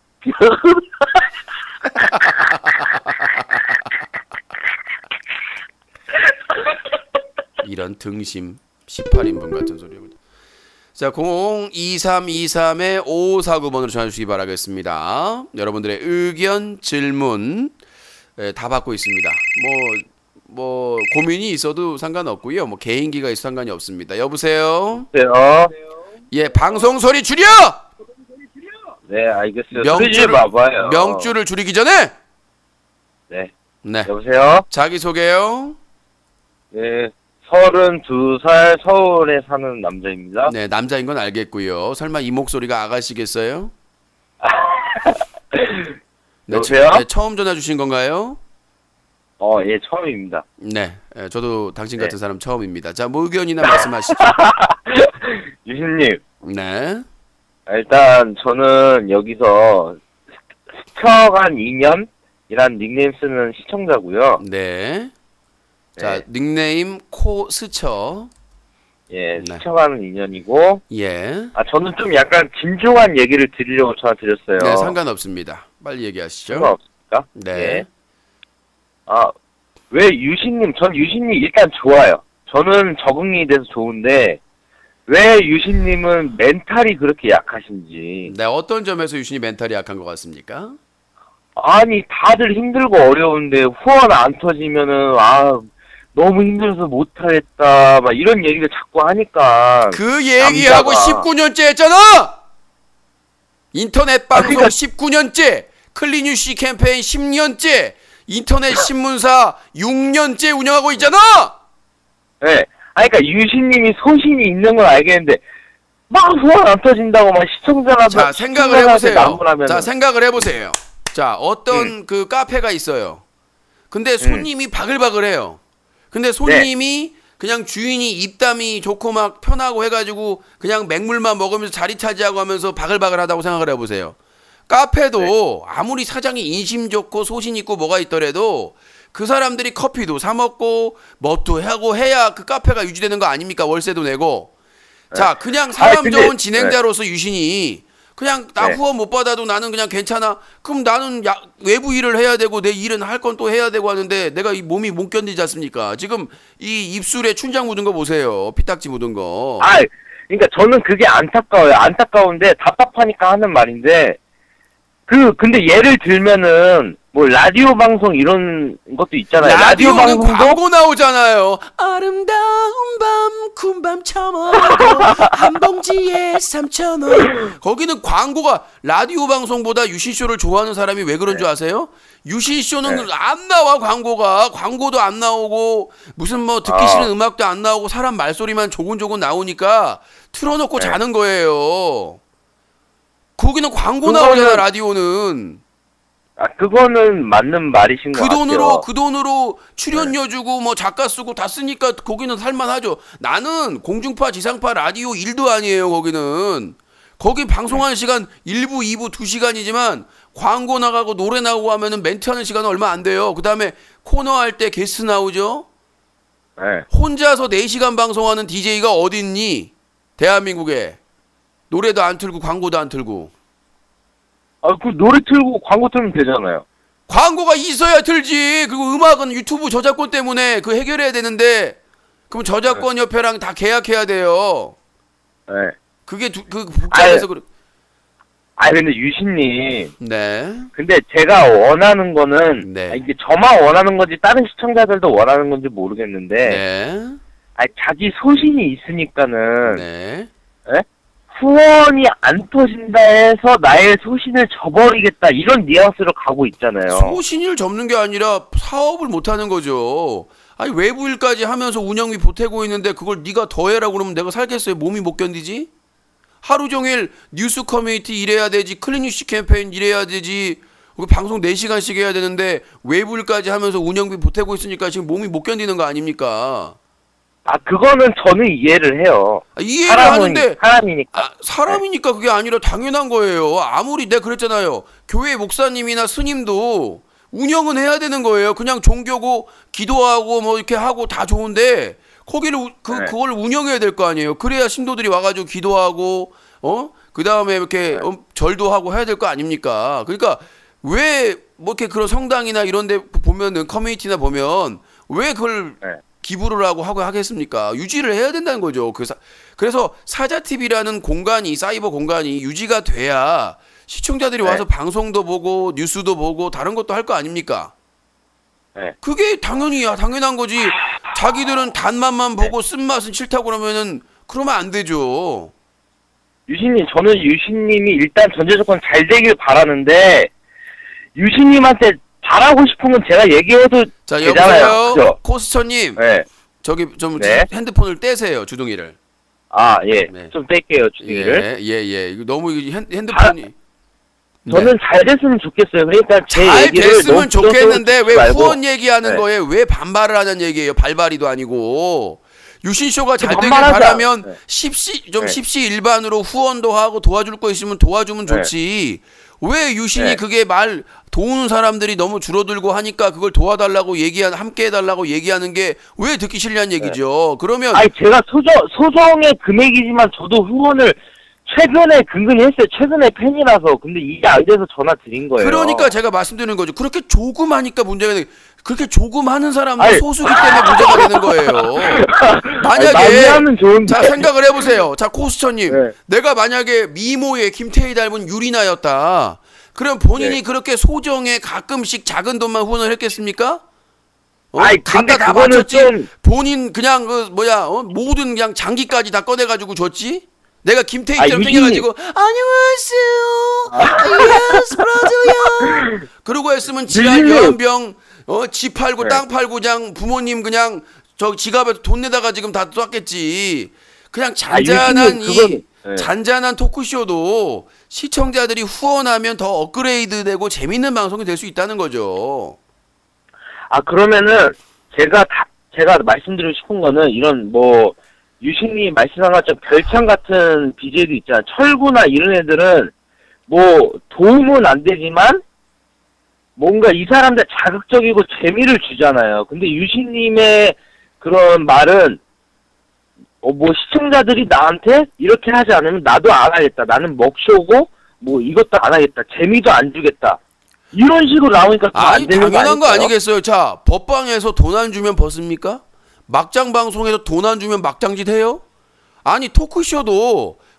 이런 등심 십팔 인분 같은 소리고. 자, 공오공 이삼이삼 오오사구 번으로 전화주시기 바라겠습니다. 여러분들의 의견, 질문 예, 다 받고 있습니다. 뭐 뭐 고민이 있어도 상관없고요. 뭐 개인기가 있어도 상관이 없습니다. 여보세요? 네, 예, 방송 소리 줄여! 네, 알겠어요. 명줄 봐봐요. 명줄을 줄이기 전에. 네. 네. 여보세요? 자기 소개요. 네, 서른두 살 서울에 사는 남자입니다. 네, 남자인 건 알겠고요. 설마 이 목소리가 아가씨겠어요? 네, 여보세요? 네, 처음 전화 주신 건가요? 어, 예, 처음입니다. 네, 예, 저도 당신 같은 네. 사람 처음입니다. 자, 뭐 의견이나 말씀하시죠. 유신님, 네, 일단 저는 여기서 스쳐간 인연이란 닉네임 쓰는 시청자고요. 네. 자, 네. 닉네임 코 스쳐. 예, 네. 스쳐가는 인연이고, 예. 아, 저는 좀 약간 진중한 얘기를 드리려고 전화 드렸어요. 네, 상관없습니다. 빨리 얘기하시죠. 상관없습니까? 네. 예. 아, 왜 유신님, 전 유신님 일단 좋아요. 저는 적응이 돼서 좋은데, 왜 유신님은 멘탈이 그렇게 약하신지. 네, 어떤 점에서 유신이 멘탈이 약한 것 같습니까? 아니, 다들 힘들고 어려운데 후원 안 터지면은, 아, 너무 힘들어서 못하겠다, 막 이런 얘기를 자꾸 하니까. 그 얘기하고 남자가. 십구 년째 했잖아! 인터넷 방송 아, 그러니까- 십구 년째, 클린유씨 캠페인 십 년째, 인터넷 신문사 육 년째 운영하고 있잖아! 예. 네. 아, 그러니까 유신님이 소신이 있는 건 알겠는데, 막 후원 안 터진다고 막 시청자가. 자, 생각을 해보세요. 자, 생각을 해보세요. 자, 어떤 그 카페가 있어요. 근데 손님이 바글바글해요. 근데 손님이 그냥 주인이 입담이 좋고 막 편하고 해가지고 그냥 맹물만 먹으면서 자리 차지하고 하면서 바글바글하다고 생각을 해보세요. 카페도 아무리 사장이 인심 좋고 소신 있고 뭐가 있더라도 그 사람들이 커피도 사 먹고 뭣도 하고 해야 그 카페가 유지되는 거 아닙니까? 월세도 내고. 자, 그냥 사람 아니, 근데- 좋은 진행자로서 유신이 그냥 나 네. 후원 못 받아도 나는 그냥 괜찮아. 그럼 나는 야, 외부 일을 해야 되고 내 일은 할 건 또 해야 되고 하는데 내가 이 몸이 못 견디지 않습니까? 지금 이 입술에 춘장 묻은 거 보세요. 피딱지 묻은 거. 아, 그러니까 저는 그게 안타까워요. 안타까운데 답답하니까 하는 말인데, 그 근데 예를 들면은 뭐 라디오 방송 이런 것도 있잖아요. 라디오 라디오는 방송도 광고 나오잖아요. 아름다운 밤 군밤 처먹고 한 봉지에 삼천 원. 거기는 광고가 라디오 방송보다 유신쇼를 좋아하는 사람이 왜 그런 줄 아세요? 유신쇼는 네. 안 나와 광고가. 광고도 안 나오고 무슨 뭐 듣기 아. 싫은 음악도 안 나오고 사람 말소리만 조곤조곤 나오니까 틀어놓고 네. 자는 거예요. 거기는 광고 그거는- 나오잖아 라디오는. 아, 그거는 맞는 말이신 것 그 돈으로 같아요. 그 돈으로 출연료 주고 뭐 작가 쓰고 다 쓰니까 거기는 살만하죠. 나는 공중파 지상파 라디오 일도 아니에요. 거기는 거기 방송하는 시간 일 부 이 부 두 시간이지만 광고 나가고 노래 나오고 하면은 멘트하는 시간은 얼마 안 돼요. 그 다음에 코너 할 때 게스트 나오죠. 네. 혼자서 네 시간 방송하는 디제이가 어딨니? 대한민국에. 노래도 안 틀고 광고도 안 틀고. 아, 그 노래 틀고 광고 틀면 되잖아요. 광고가 있어야 틀지. 그리고 음악은 유튜브 저작권 때문에 그 해결해야 되는데 그럼 저작권 협회랑 다 계약해야 돼요. 네. 그게 두, 그 복잡해서 그래. 아, 근데 유신님, 네. 근데 제가 원하는 거는 네. 아, 이게 저만 원하는 건지 다른 시청자들도 원하는 건지 모르겠는데, 네. 아, 자기 소신이 있으니까는 네. 후원이 안 터진다 해서 나의 소신을 저버리겠다 이런 뉘앙스로 가고 있잖아요. 소신을 접는 게 아니라 사업을 못 하는 거죠. 아니 외부 일까지 하면서 운영비 보태고 있는데 그걸 네가 더 해라 그러면 내가 살겠어요? 몸이 못 견디지? 하루 종일 뉴스 커뮤니티 일해야 되지, 클린 이슈 캠페인 일해야 되지, 방송 네 시간씩 해야 되는데 외부 일까지 하면서 운영비 보태고 있으니까 지금 몸이 못 견디는 거 아닙니까? 아, 그거는 저는 이해를 해요. 아, 이해를 사람은, 하는데 사람이니까. 아, 사람이니까 그게 아니라 당연한 거예요. 아무리 내가 그랬잖아요. 교회 목사님이나 스님도 운영은 해야 되는 거예요. 그냥 종교고 기도하고 뭐 이렇게 하고 다 좋은데 거기를 우- 그 네. 그걸 운영해야 될 거 아니에요. 그래야 신도들이 와가지고 기도하고 어 그다음에 이렇게 네. 어, 절도 하고 해야 될 거 아닙니까? 그러니까 왜 뭐 이렇게 그런 성당이나 이런데 보면은 커뮤니티나 보면 왜 그걸 네. 기부를 하고 하고 하겠습니까? 유지를 해야 된다는 거죠. 그래서 그래서 사자티비라는 공간이 사이버 공간이 유지가 돼야 시청자들이 네. 와서 방송도 보고 뉴스도 보고 다른 것도 할 거 아닙니까? 네. 그게 당연히야 당연한 거지. 자기들은 단맛만 보고 쓴맛은 싫다고 그러면은 그러면 안 되죠. 유신님, 저는 유신님이 일단 전제 조건 잘 되길 바라는데, 유신님한테 바라고 싶은 건 제가 얘기해도 자 되잖아요. 여보세요, 그죠? 코스처님. 네. 저기 좀 네. 핸드폰을 떼세요 주둥이를. 아, 예. 네. 좀 뺄게요, 주둥이를. 예, 예, 예. 이거 너무 이거 핸, 핸드폰이. 네. 저는 잘 됐으면 좋겠어요. 그러니까 제 잘 얘기를 됐으면 너무 좋겠는데 부정적으로 왜 듣지 말고. 후원 얘기하는 네. 거에 왜 반발을 하는 얘기예요? 발발이도 아니고. 유신쇼가 잘 되길 반발하자. 바라면 네. 십시 좀 네. 십시일반으로 후원도 하고 도와줄 거 있으면 도와주면 네. 좋지. 왜 유신이 네. 그게 말 도우는 사람들이 너무 줄어들고 하니까 그걸 도와달라고 얘기한 함께 해달라고 얘기하는 게 왜 듣기 싫냐는 얘기죠. 그러면 아니, 제가 소정, 소정의 금액이지만 저도 후원을 최근에 근근히 했어요. 최근에 팬이라서. 근데 이게 안 돼서 전화 드린 거예요. 그러니까 제가 말씀드리는 거죠. 그렇게 조금하니까 문제가 되는 그렇게 조금 하는 사람도 아니. 소수기 때문에 문제가 되는 거예요. 만약에 많이 하면 좋은데. 자 생각을 해보세요. 자 코스처님, 네. 내가 만약에 미모의 김태희 닮은 유리나였다. 그럼 본인이 네. 그렇게 소정에 가끔씩 작은 돈만 후원을 했겠습니까? 어? 아니, 근데 갖다 다 그거는 바쳤지. 좀- 본인 그냥 그 뭐야 어? 모든 그냥 장기까지 다 꺼내가지고 줬지. 내가 김태희처럼 아, 유진이- 생겨가지고 안녕하세요. 예스 브라더야. 그러고 했으면 지하 유진이- 연병 어, 집 팔고 네. 땅 팔고 그냥 부모님 그냥 저 지갑에 돈 내다가 지금 다 쐈겠지. 그냥 잔잔한 유진이 이 그건- 네. 잔잔한 토크쇼도 시청자들이 후원하면 더 업그레이드되고 재밌는 방송이 될 수 있다는 거죠. 아, 그러면은 제가 다, 제가 말씀드리고 싶은 거는 이런 뭐 유신님 말씀한 것처럼 별창 같은 비제이도 있잖아. 철구나 이런 애들은 뭐 도움은 안 되지만 뭔가 이 사람들 자극적이고 재미를 주잖아요. 근데 유신님의 그런 말은 어, 뭐 시청자들이 나한테 이렇게 하지 않으면 나도 안 하겠다. 나는 먹쇼고 뭐 이것도 안 하겠다. 재미도 안 주겠다. 이런 식으로 나오니까 더 안 아니 되는 거 당연한 거 아닐까요? 아니겠어요. 자 법방에서 돈 안 주면 벗습니까? 막장 방송에서 돈 안 주면 막장짓 해요? 아니 토크쇼도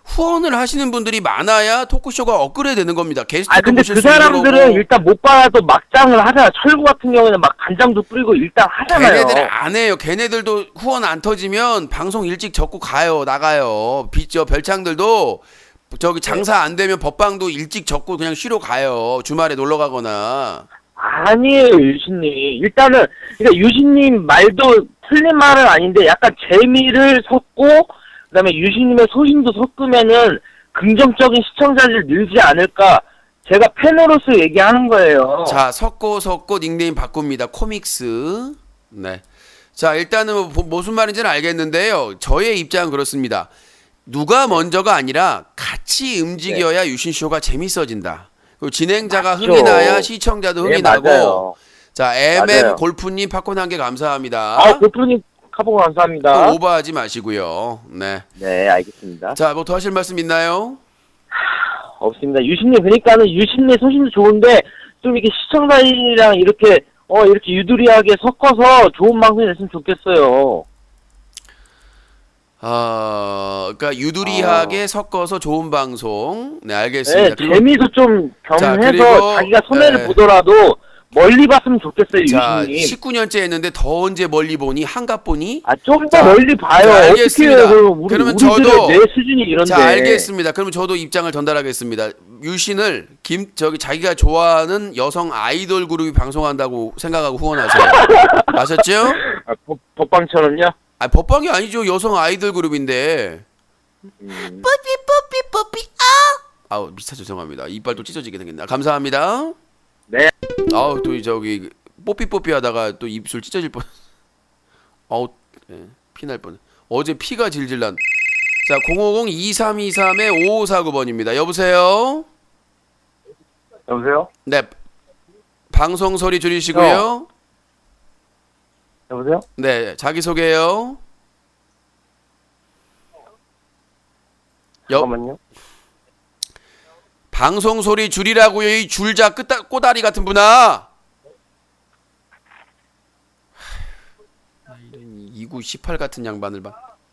후원을 하시는 분들이 많아야 토크쇼가 업그레이드 되는 겁니다. 게스트도 아 근데 모실 그 수 있는 사람들은 거고. 일단 못 받아도 막장을 하잖아. 철구 같은 경우에는 막 간장도 뿌리고 일단 하잖아요. 걔네들 안 해요. 걔네들도 후원 안 터지면 방송 일찍 접고 가요. 나가요. 빚저 별창들도 저기 장사 안 되면 법방도 일찍 접고 그냥 쉬러 가요. 주말에 놀러 가거나. 아니에요, 유신님. 일단은 그러니까 유신님 말도 틀린 말은 아닌데 약간 재미를 섞고 그다음에 유신님의 소신도 섞으면은 긍정적인 시청자들 늘지 않을까. 제가 팬으로서 얘기하는 거예요. 자, 섞고 섞고 닉네임 바꿉니다. 코믹스. 네. 자, 일단은 뭐, 무슨 말인지는 알겠는데요. 저의 입장은 그렇습니다. 누가 먼저가 아니라 같이 움직여야 유신쇼가 재밌어진다. 그리고 진행자가 맞죠. 흥이 나야 시청자도 흥이 네, 나고. 맞아요. 자, 엠엠 맞아요. 골프님 팝콘 한 개 감사합니다. 아, 골프님 카본 감사합니다. 또 오버하지 마시고요. 네. 네, 알겠습니다. 자, 뭐 더 하실 말씀 있나요? 없습니다. 유신님, 그러니까는 유신님 소신도 좋은데 좀 이렇게 시청자들이랑 이렇게 어 이렇게 유두리하게 섞어서 좋은 방송이 됐으면 좋겠어요. 어, 그러니까 유두리하게 아. 섞어서 좋은 방송. 네, 알겠습니다. 네, 그리고 재미도 좀 자, 겸해서 그리고, 자기가 손해를 네. 보더라도 멀리 봤으면 좋겠어요, 자, 유신님. 십구 년째 했는데 더 언제 멀리 보니? 한갑 보니? 아, 좀 자, 더 멀리 봐요. 자, 어떻게 알겠습니다. 해요, 그럼 우리, 그러면 우리들의 저도- 내 수준이 이런데. 자, 알겠습니다. 그러면 저도 입장을 전달하겠습니다. 유신을 김 저기 자기가 좋아하는 여성 아이돌 그룹이 방송한다고 생각하고 후원하세요. 아셨죠? 아, 법- 법방처럼요? 아, 법방이 아니죠. 여성 아이돌 그룹인데. 음. 뽀삐 뽀삐 뽀삐 아. 아우, 미쳐 죄송합니다. 이빨 또 찢어지게 생겼네. 감사합니다. 네. 아우, 또 저기 뽀삐 뽀삐 하다가 또 입술 찢어질 뻔. 아우, 예, 피 날 뻔. 어제 피가 질질 난. 자, 공오공 이삼이삼 오오사구 번입니다. 여보세요? 여보세요? 네. 방송 소리 줄이시고요. 여보세요? 네, 자기 소개요. 여, 잠깐만요. 방송 소리 줄이라고요. 이 줄자 끄다, 꼬다리 같은 분아. 하, 이런 이구십팔 같은 양반을 봐.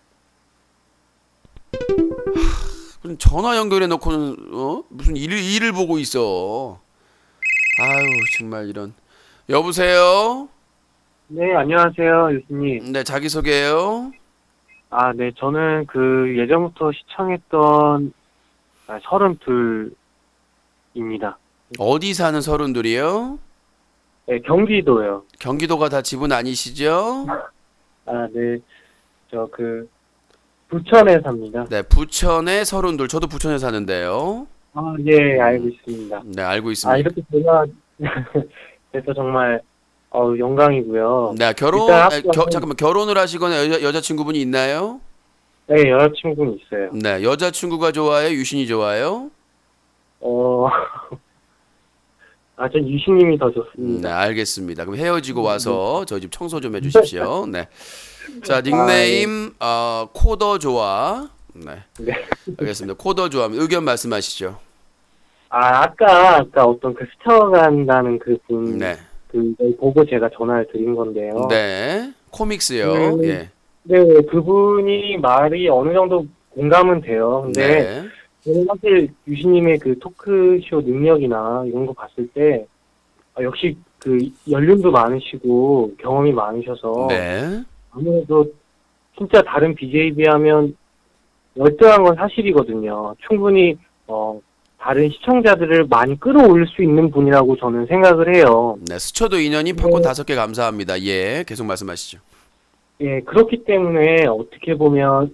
하, 무슨 전화 연결해 놓고는 어? 무슨 일을 일을 보고 있어. 아유, 정말 이런. 여보세요? 네, 안녕하세요, 유수님. 네, 자기 소개요. 아, 네, 저는 그 예전부터 시청했던 아, 서른둘입니다. 어디 사는 서른둘이요? 네, 경기도요. 경기도가 다 집은 아니시죠? 아, 네, 저 그 부천에 삽니다. 네, 부천의 서른둘. 저도 부천에 사는데요. 아, 예, 알고 있습니다. 네, 알고 있습니다. 아, 이렇게 제가 그래서 정말 어, 영광이고요. 네, 결혼 일단 에, 겨, 잠깐만 결혼을 하시거나 여자 여자친구분이 있나요? 네, 여자친구는 있어요. 네, 여자친구가 좋아요, 유신이 좋아요? 어, 아, 전 유신님이 더 네, 좋습니다. 알겠습니다. 그럼 헤어지고 와서 저희 집 청소 좀 해주십시오. 네. 자, 닉네임 어, 코더 좋아. 네, 네. 알겠습니다. 코더 좋아. 의견 말씀하시죠. 아, 아까, 아까 어떤 그 스쳐간다는 그 분, 네, 그, 보고 제가 전화를 드린 건데요. 네, 코믹스요. 네. 예, 네, 그분이 말이 어느 정도 공감은 돼요. 근데, 네, 저는 사실 유신님의 그 토크쇼 능력이나 이런 거 봤을 때, 아, 역시 그 연륜도 많으시고 경험이 많으셔서, 네, 아무래도 진짜 다른 비제이 비하면 열등한 건 사실이거든요. 충분히, 어, 다른 시청자들을 많이 끌어올릴 수 있는 분이라고 저는 생각을 해요. 네. 스쳐도 인연이 팝콘 네. 다섯 개 감사합니다. 예, 계속 말씀하시죠. 예, 그렇기 때문에 어떻게 보면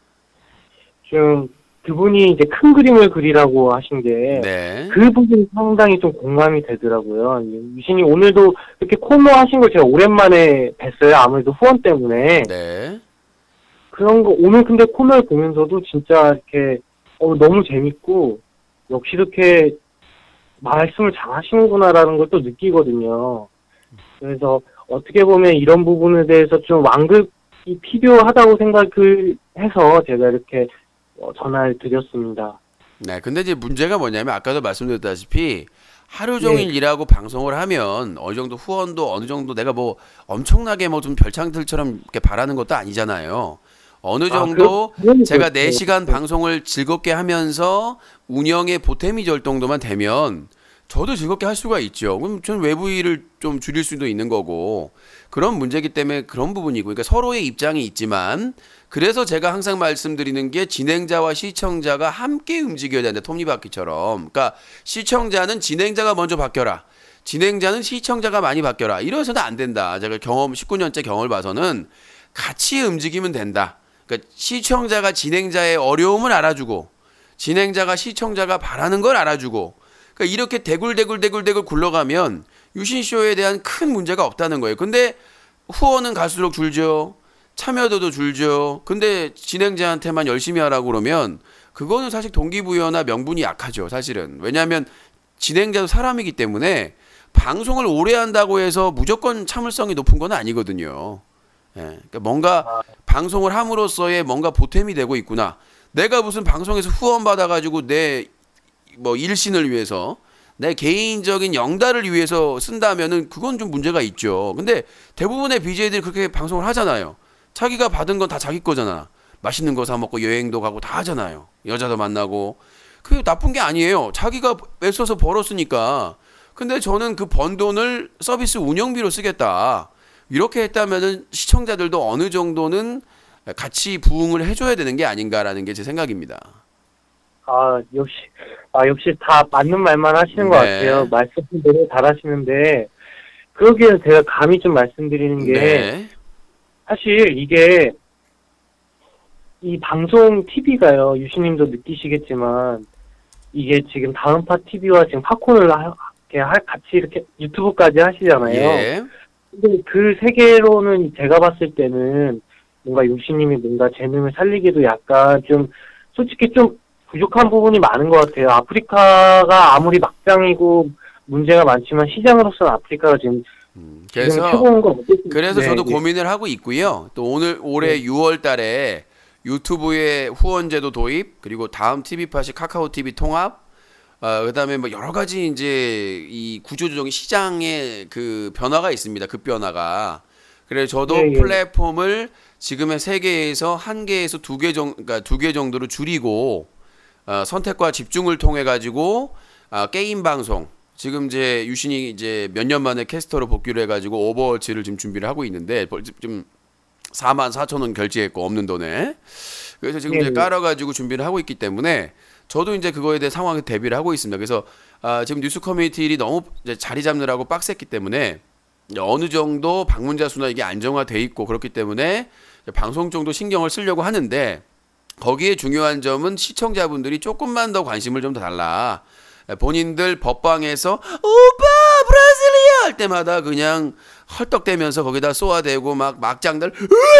좀 그분이 이제 큰 그림을 그리라고 하신 게 네, 그 부분이 상당히 좀 공감이 되더라고요. 유신이 오늘도 이렇게 코너 하신 걸 제가 오랜만에 뵀어요. 아무래도 후원 때문에. 네, 그런 거, 오늘 근데 코너를 보면서도 진짜 이렇게, 어, 너무 재밌고, 역시 이렇게 말씀을 잘 하시는구나라는 걸 또 느끼거든요. 그래서 어떻게 보면 이런 부분에 대해서 좀 완급이 필요하다고 생각을 해서 제가 이렇게 어, 전화를 드렸습니다. 네. 근데 이제 문제가 뭐냐면 아까도 말씀드렸다시피 하루 종일 일하고 방송을 하면 어느 정도 후원도 어느 정도 내가 뭐 엄청나게 뭐 좀 별창들처럼 이렇게 바라는 것도 아니잖아요. 어느 아, 정도 그- 그건 제가 그렇죠. 네 시간 네. 방송을 즐겁게 하면서 운영에 보탬이 될 정도만 되면 저도 즐겁게 할 수가 있죠. 그럼 저는 외부 일을 좀 줄일 수도 있는 거고 그런 문제이기 때문에 그런 부분이고 그러니까 서로의 입장이 있지만 그래서 제가 항상 말씀드리는 게 진행자와 시청자가 함께 움직여야 된다. 톱니바퀴처럼. 그러니까 시청자는 진행자가 먼저 바뀌어라. 진행자는 시청자가 많이 바뀌어라. 이래서는 안 된다. 제가 경험 십구 년째 경험을 봐서는 같이 움직이면 된다. 그러니까 시청자가 진행자의 어려움을 알아주고 진행자가 시청자가 바라는 걸 알아주고 그러니까 이렇게 대굴대굴대굴대굴 굴러가면 유신쇼에 대한 큰 문제가 없다는 거예요. 근데 후원은 갈수록 줄죠. 참여도도 줄죠. 근데 진행자한테만 열심히 하라고 그러면 그거는 사실 동기부여나 명분이 약하죠. 사실은. 왜냐하면 진행자도 사람이기 때문에 방송을 오래 한다고 해서 무조건 참을성이 높은 건 아니거든요. 예, 그러니까 뭔가 방송을 함으로써의 뭔가 보탬이 되고 있구나. 내가 무슨 방송에서 후원 받아가지고 내 뭐 일신을 위해서 내 개인적인 영달을 위해서 쓴다면은 그건 좀 문제가 있죠. 근데 대부분의 비제이들이 그렇게 방송을 하잖아요. 자기가 받은 건 다 자기 거잖아. 맛있는 거 사 먹고 여행도 가고 다 하잖아요. 여자도 만나고. 그게 나쁜 게 아니에요. 자기가 애써서 벌었으니까. 근데 저는 그 번 돈을 서비스 운영비로 쓰겠다. 이렇게 했다면은 시청자들도 어느 정도는 같이 부응을 해줘야 되는 게 아닌가라는 게 제 생각입니다. 아, 역시, 아, 역시 다 맞는 말만 하시는 것 네. 같아요. 말씀대로 잘하시는데, 그러기에 제가 감히 좀 말씀드리는 게, 네. 사실 이게, 이 방송 티비가요, 유시님도 느끼시겠지만, 이게 지금 다음파 티비와 지금 팝콘을 하, 이렇게 할- 같이 이렇게 유튜브까지 하시잖아요. 예. 근데 그 세계로는 제가 봤을 때는 뭔가 유시님이 뭔가 재능을 살리기도 약간 좀, 솔직히 좀 부족한 부분이 많은 것 같아요. 아프리카가 아무리 막장이고 문제가 많지만 시장으로서는 아프리카가 지금, 음, 지금 그래서 최고인 건 어떻습니까? 그래서 네, 저도 네. 고민을 하고 있고요. 또 오늘 올해 유월 달에 유튜브에 후원제도 도입 그리고 다음 티비팟이 카카오 티비 통합 어, 그다음에 뭐 여러 가지 이제 이 구조조정 시장의 그 변화가 있습니다. 급변화가. 그래서 저도 예, 예. 플랫폼을 지금의 세 개에서 한 개에서 두 개 정, 그러니까 두 개 정도로 줄이고 어, 선택과 집중을 통해 가지고 아, 게임 방송 지금 이제 유신이 이제 몇 년 만에 캐스터로 복귀를 해가지고 오버워치를 지금 준비를 하고 있는데 벌- 지금 사만 사천 원 결제했고 없는 돈에 그래서 지금 네. 이제 깔아가지고 준비를 하고 있기 때문에 저도 이제 그거에 대해 상황에 대비를 하고 있습니다. 그래서 아, 지금 뉴스 커뮤니티 너무 이제 자리 잡느라고 빡셌기 때문에 어느 정도 방문자 수나 이게 안정화돼 있고 그렇기 때문에 방송 정도 신경을 쓰려고 하는데 거기에 중요한 점은 시청자분들이 조금만 더 관심을 좀 더 달라. 본인들 법방에서 오빠 브라질리아 할 때마다 그냥 헐떡대면서 거기다 쏘아대고 막 막장들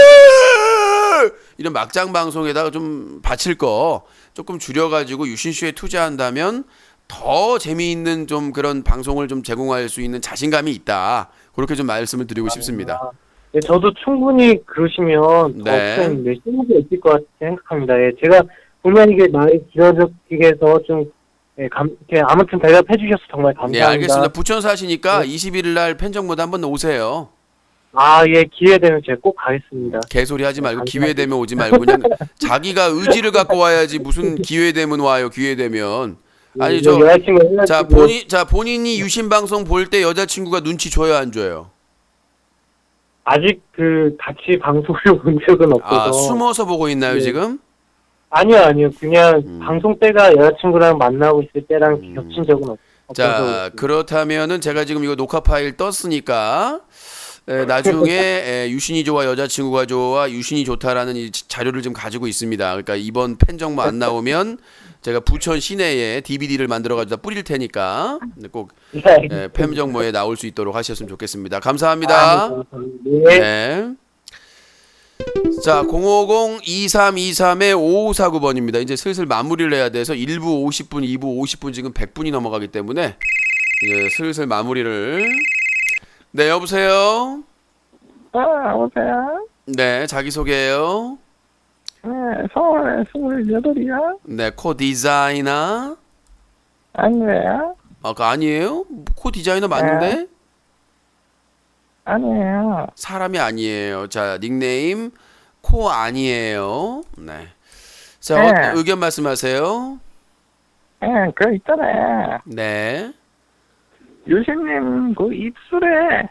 이런 막장 방송에다가 좀 바칠 거 조금 줄여가지고 유신쇼에 투자한다면 더 재미있는 좀 그런 방송을 좀 제공할 수 있는 자신감이 있다. 그렇게 좀 말씀을 드리고 싶습니다. 네, 저도 충분히 그러시면 더 네. 큰 네, 실력이 있을 것 같아 생각합니다. 예, 제가 보면 이게 말이 길어지게 해서 좀 예, 감, 이렇게 아무튼 대답해 주셔서 정말 네, 감사합니다. 알겠습니다. 부천 사시니까 네. 이십일 일 날 팬정모드 한번 오세요. 아, 예, 기회 되면 제가 꼭 가겠습니다. 개소리 하지 말고 감사합니다. 기회 되면 오지 말고 그냥 자기가 의지를 갖고 와야지 무슨 기회 되면 와요. 기회 되면. 아니 예, 저 여자친구 해가지고 자 본인 자 본인이 유신 방송 볼 때 여자친구가 눈치 줘요 안 줘요? 아직 그 같이 방송을 본 적은 없어서 아 숨어서 보고 있나요 네. 지금? 아니요, 아니요. 그냥 음. 방송 때가 여자친구랑 만나고 있을 때랑 음. 겹친 적은 없, 없어서 자 그렇다면은 제가 지금 이거 녹화 파일 떴으니까 에, 나중에 에, 유신이 좋아 여자친구가 좋아 유신이 좋다라는 이 자료를 좀 가지고 있습니다. 그러니까 이번 팬정모 안 나오면 제가 부천 시내에 디비디를 만들어 가지고 뿌릴 테니까 꼭 네, 에, 팬정모에 나올 수 있도록 하셨으면 좋겠습니다. 감사합니다. 아, 네. 네. 자, 공오공 이삼이삼 오오사구 번입니다. 이제 슬슬 마무리를 해야 돼서 일 부 오십 분, 이 부 오십 분 지금 백 분이 넘어가기 때문에 이제 슬슬 마무리를. 네, 여보세요? 아, 여보세요? 네, 자기소개해요. 네, 서울에 스물여덟이야? 네, 코 디자이너. 아니에요? 아, 그 아니에요? 코 디자이너 맞는데? 아니에요. 사람이 아니에요. 자, 닉네임 코 아니에요. 네. 자, 네. 어, 의견 말씀하세요. 예, 그 있잖아요. 네. 유신님 그 입술에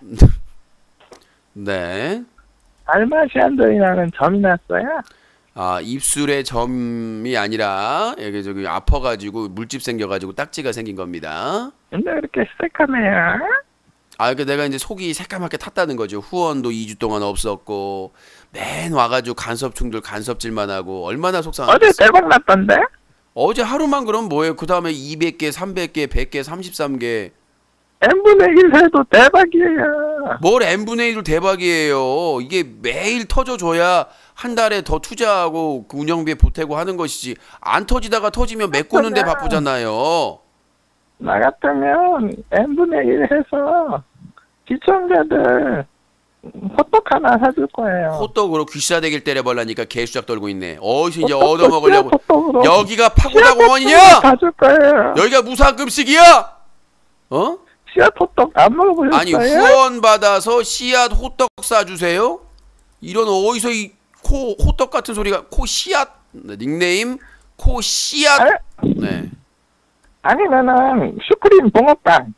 네. 알마시안드라는 점이 났어요. 아, 입술에 점이 아니라 여기 저기 아파가지고 물집 생겨가지고 딱지가 생긴 겁니다. 근데 이렇게 새카매요. 아, 그 내가 이제 속이 새까맣게 탔다는 거죠. 후원도 이 주 동안 없었고 맨 와가지고 간섭충들 간섭질만 하고 얼마나 어제 속상하겠어. 대박 났던데? 어제 하루만 그럼 뭐예요? 그 다음에 이백 개, 삼백 개, 백 개, 삼십삼 개. n분의 일 해도 대박이에요. 뭘 n분의 일로 대박이에요. 이게 매일 터져줘야 한 달에 더 투자하고 그 운영비에 보태고 하는 것이지. 안 터지다가 터지면 메꾸는데 바쁘잖아요. 나 같으면 n분의 일 해서 시청자들 호떡 하나 사줄 거예요. 호떡으로 귀싸대기를 때려버라니까 개수작 떨고 있네. 어디서 이제 얻어먹으려고. 호떡으로 여기가 파고다 공원이냐? 사줄 거예요. 여기가 무상급식이야? 어? 씨앗 호떡 안 먹어보셨어요? 아니 후원 받아서 씨앗 호떡 싸주세요? 이런 어디서 이 코 호떡 같은 소리가 코 씨앗 네, 닉네임 코 씨앗 아, 네. 아니면은 슈크림 붕어빵.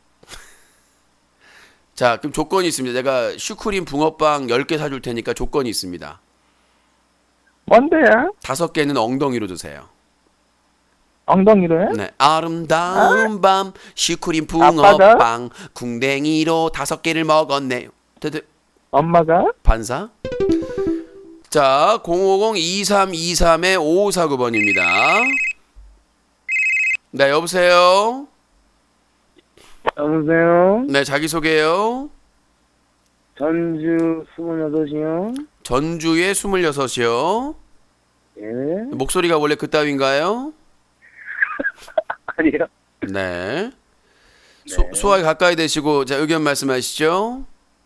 자 그럼 조건이 있습니다. 내가 슈크림 붕어빵 열 개 사줄 테니까 조건이 있습니다. 뭔데요? 다섯 개는 엉덩이로 드세요. 엉덩이로요? 네. 아름다운 밤 슈크림 아빠가? 붕어빵 궁뎅이로 다섯 개를 먹었네요. 드드 엄마가? 반사. 자, 공오공 이삼이삼 오오사구 번입니다. 네, 여보세요? 여보세요? 네, 자기소개요. 전주 스물여덟이요? 전주에 스물여섯이요. 예? 목소리가 원래 그따위인가요? 아니요. 네. 소, 소화에 가까이 대시고, 자, 의견 말씀하시죠.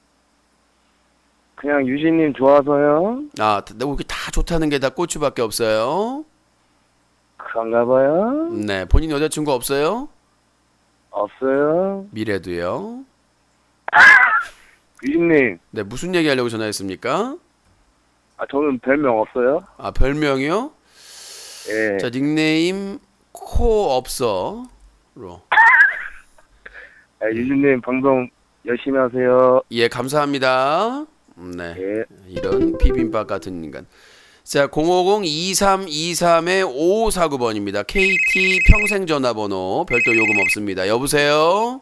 그냥 유진님 좋아서요? 아, 여기 다 좋다는 게 다 고추밖에 없어요. 그런가 봐요? 네, 본인 여자친구 없어요? 없어요? 미래도요. 유진님, 네, 무슨 얘기 하려고 전화했습니까? 아, 저는 별명 없어요? 아, 별명이요? 예. 자, 닉네임 코 없어로. 아, 유진님 방송 열심히 하세요. 예, 감사합니다. 네. 예. 이런 비빔밥 같은 인간. 자, 공오공 이삼이삼 오오사구 번입니다. 케이티 평생 전화번호 별도 요금 없습니다. 여보세요?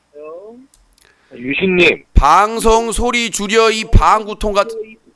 유신님, 방송 소리 줄여 이 방구통 같은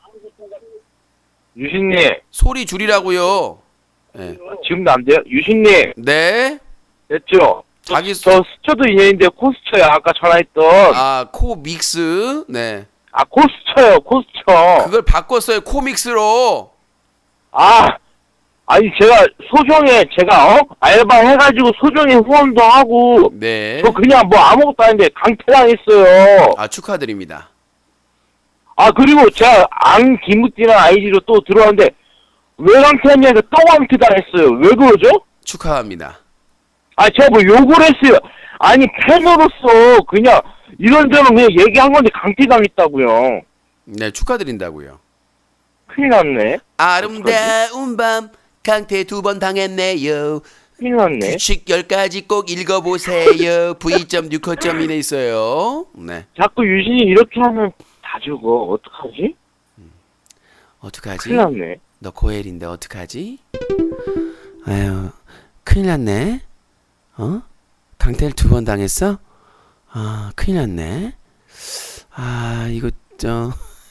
유신님, 소리 줄이라고요. 네. 지금도 안 돼요? 유신님, 네. 됐죠? 자기 저 스쳐도 인연인데 코스쳐요. 아까 전화했던. 아, 코 믹스. 네. 아, 코스쳐요, 코스쳐. 그걸 바꿨어요. 코믹스로. 아, 아니, 제가 소정에, 제가, 어? 알바 해가지고 소정에 후원도 하고, 네. 저 그냥 뭐 아무것도 아닌데 강퇴당했어요. 아, 축하드립니다. 아, 그리고 제가 안 김우띠라는 아이디로 또 들어왔는데, 왜 강퇴했냐니까 또 강퇴당했어요. 왜 그러죠? 축하합니다. 아, 제가 뭐 욕을 했어요. 아니, 팬으로서 그냥 이런저런 그냥 얘기한 건데 강퇴당했다고요. 네, 축하드린다고요. 큰일 났네. 아름다운 밤 강퇴 두 번 당했네요. 큰일 났네. 규칙 열 가지 꼭 읽어보세요. 브이 육 호점 이네 있어요. 네. 자꾸 유신이 이렇게 하면 다 죽어. 어떡하지? 어떡하지? 큰일 났네. 너 고엘인데 어떡하지? 아유, 큰일 났네. 어? 강퇴를 두 번 당했어? 아, 큰일 났네. 아, 이거 저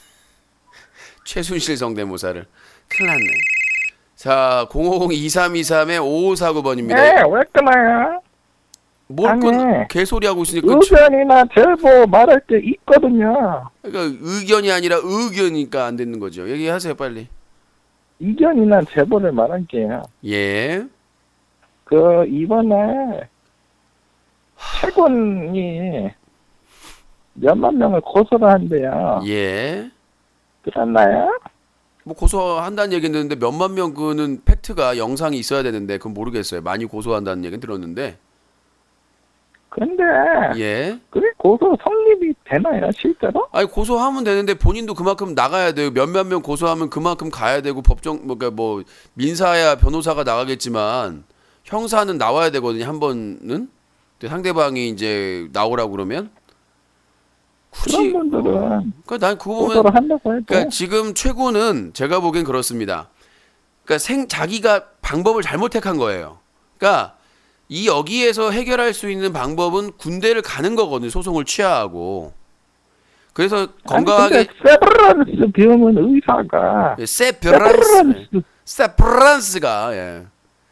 최순실 성대모사를 큰일 났네. 자, 공오공 이삼이삼 오오사구 번입니다. 네, 왜 끊어요? 뭘 아니, 끊, 개소리 하고 있으니까. 의견이나 제보 말할 때 있거든요. 그러니까 의견이 아니라 의견이니까 안 되는 거죠. 얘기하세요, 빨리. 의견이나 제보를 말할게요. 예. 그 이번에 최군이 몇만 명을 고소를 한대요. 예. 그랬나요? 뭐 고소한다는 얘기는 듣는데 몇만 명 그는 팩트가 영상이 있어야 되는데 그건 모르겠어요. 많이 고소한다는 얘기는 들었는데. 근데 예. 그게 고소 성립이 되나요, 실제로? 아니 고소하면 되는데 본인도 그만큼 나가야 돼요. 몇몇 명 고소하면 그만큼 가야 되고 법정 뭐, 그러니까 뭐 민사야 변호사가 나가겠지만 형사는 나와야 되거든요. 한 번은 근데 상대방이 이제 나오라고 그러면 굳이 그런 분들은 어, 그러니까 난 그거 보면 고소를 한다고 해도 그러니까 지금 최고는 제가 보기엔 그렇습니다. 그러니까 생 자기가 방법을 잘못 택한 거예요. 그러니까 이 여기에서 해결할 수 있는 방법은 군대를 가는 거거든요. 소송을 취하하고. 그래서 건강하게 아니, 근데 세브란스 병원 의사가 세브란스 세브란스 세브란스가 예.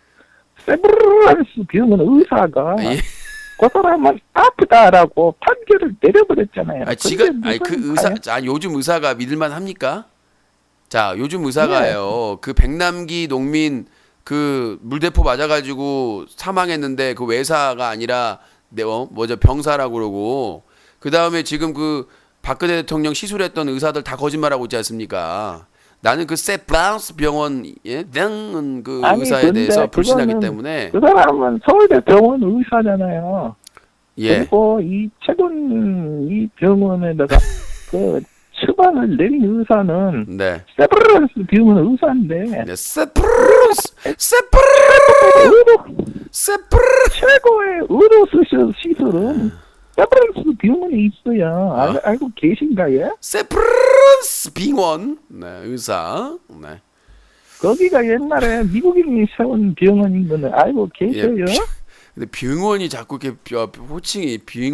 세브란스 병원 의사가 예. 그 사람은 아프다라고 판결을 내려버렸잖아요. 아, 지가 근데 아니 그 무슨 의사 과연- 자 요즘 의사가 믿을만 합니까? 자 요즘 의사가요 그 백남기 농민 그 물대포 맞아가지고 사망했는데 그 외사가 아니라 네, 어, 뭐죠 병사라고 그러고 그 다음에 지금 그 박근혜 대통령 시술했던 의사들 다 거짓말하고 있지 않습니까? 나는 그 세브란스 병원 예, 등 그 아니, 의사에 근데 대해서 불신하기 그거는 때문에 그 사람은 서울대 병원 의사잖아요. 예 그리고 이 최근 이 병원에다가 그 처방을 내린 의사는 네. 세브란스 병원 의사인데 네, 세브란스 세브란스 의료 세브란스 최고의 의료 수술 시설은 세브란스 병원에 있어요. 알, 알고 계신가요? 세브란스 병원 네 의사 네. 거기가 옛날에 미국인이 세운 병원인 거는 알고 계셔요? 예, 비- 근데 병원이 자꾸 이렇게 뼈- 호칭이 병원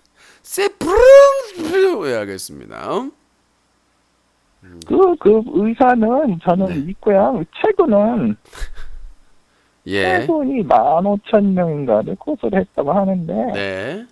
세브란스 예 알겠습니다. 그, 그 의사는 저는 네. 믿고요. 최근은 예. 최근이 만 오천 명인가를 고소를 했다고 하는데 네.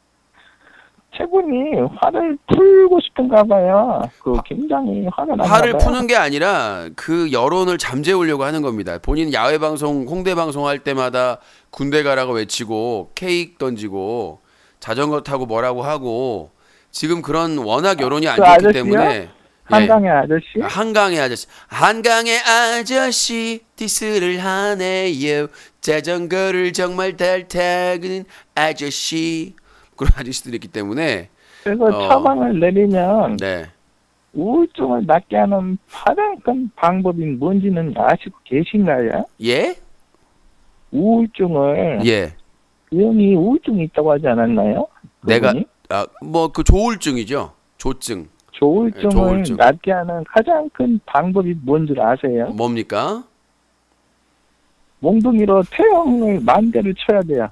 최근이 화를 풀고 싶은가 봐요. 그 굉장히 화가 났나 화를 봐요. 푸는 게 아니라 그 여론을 잠재우려고 하는 겁니다. 본인 야외 방송, 홍대 방송 할 때마다 군대 가라고 외치고 케이크 던지고 자전거 타고 뭐라고 하고 지금 그런 워낙 여론이 안 그 좋기 아저씨요? 때문에 한강의 아저씨? 예. 한강의 아저씨, 한강의 아저씨 디스를 하네요. 자전거를 정말 잘 타는 아저씨 그런 아저씨들이 있기 때문에 그래서 어. 처방을 내리면 네. 우울증을 낫게 하는 가장 큰 방법이 뭔지는 아시고 계신가요? 예? 우울증을 예. 의원이 우울증이 있다고 하지 않았나요? 내가 그분이? 아, 뭐 그 조울증이죠. 조증. 조울증을 네, 조울증. 낫게 하는 가장 큰 방법이 뭔지 아세요? 뭡니까? 몽둥이로 태형을 만 대를 쳐야 돼요.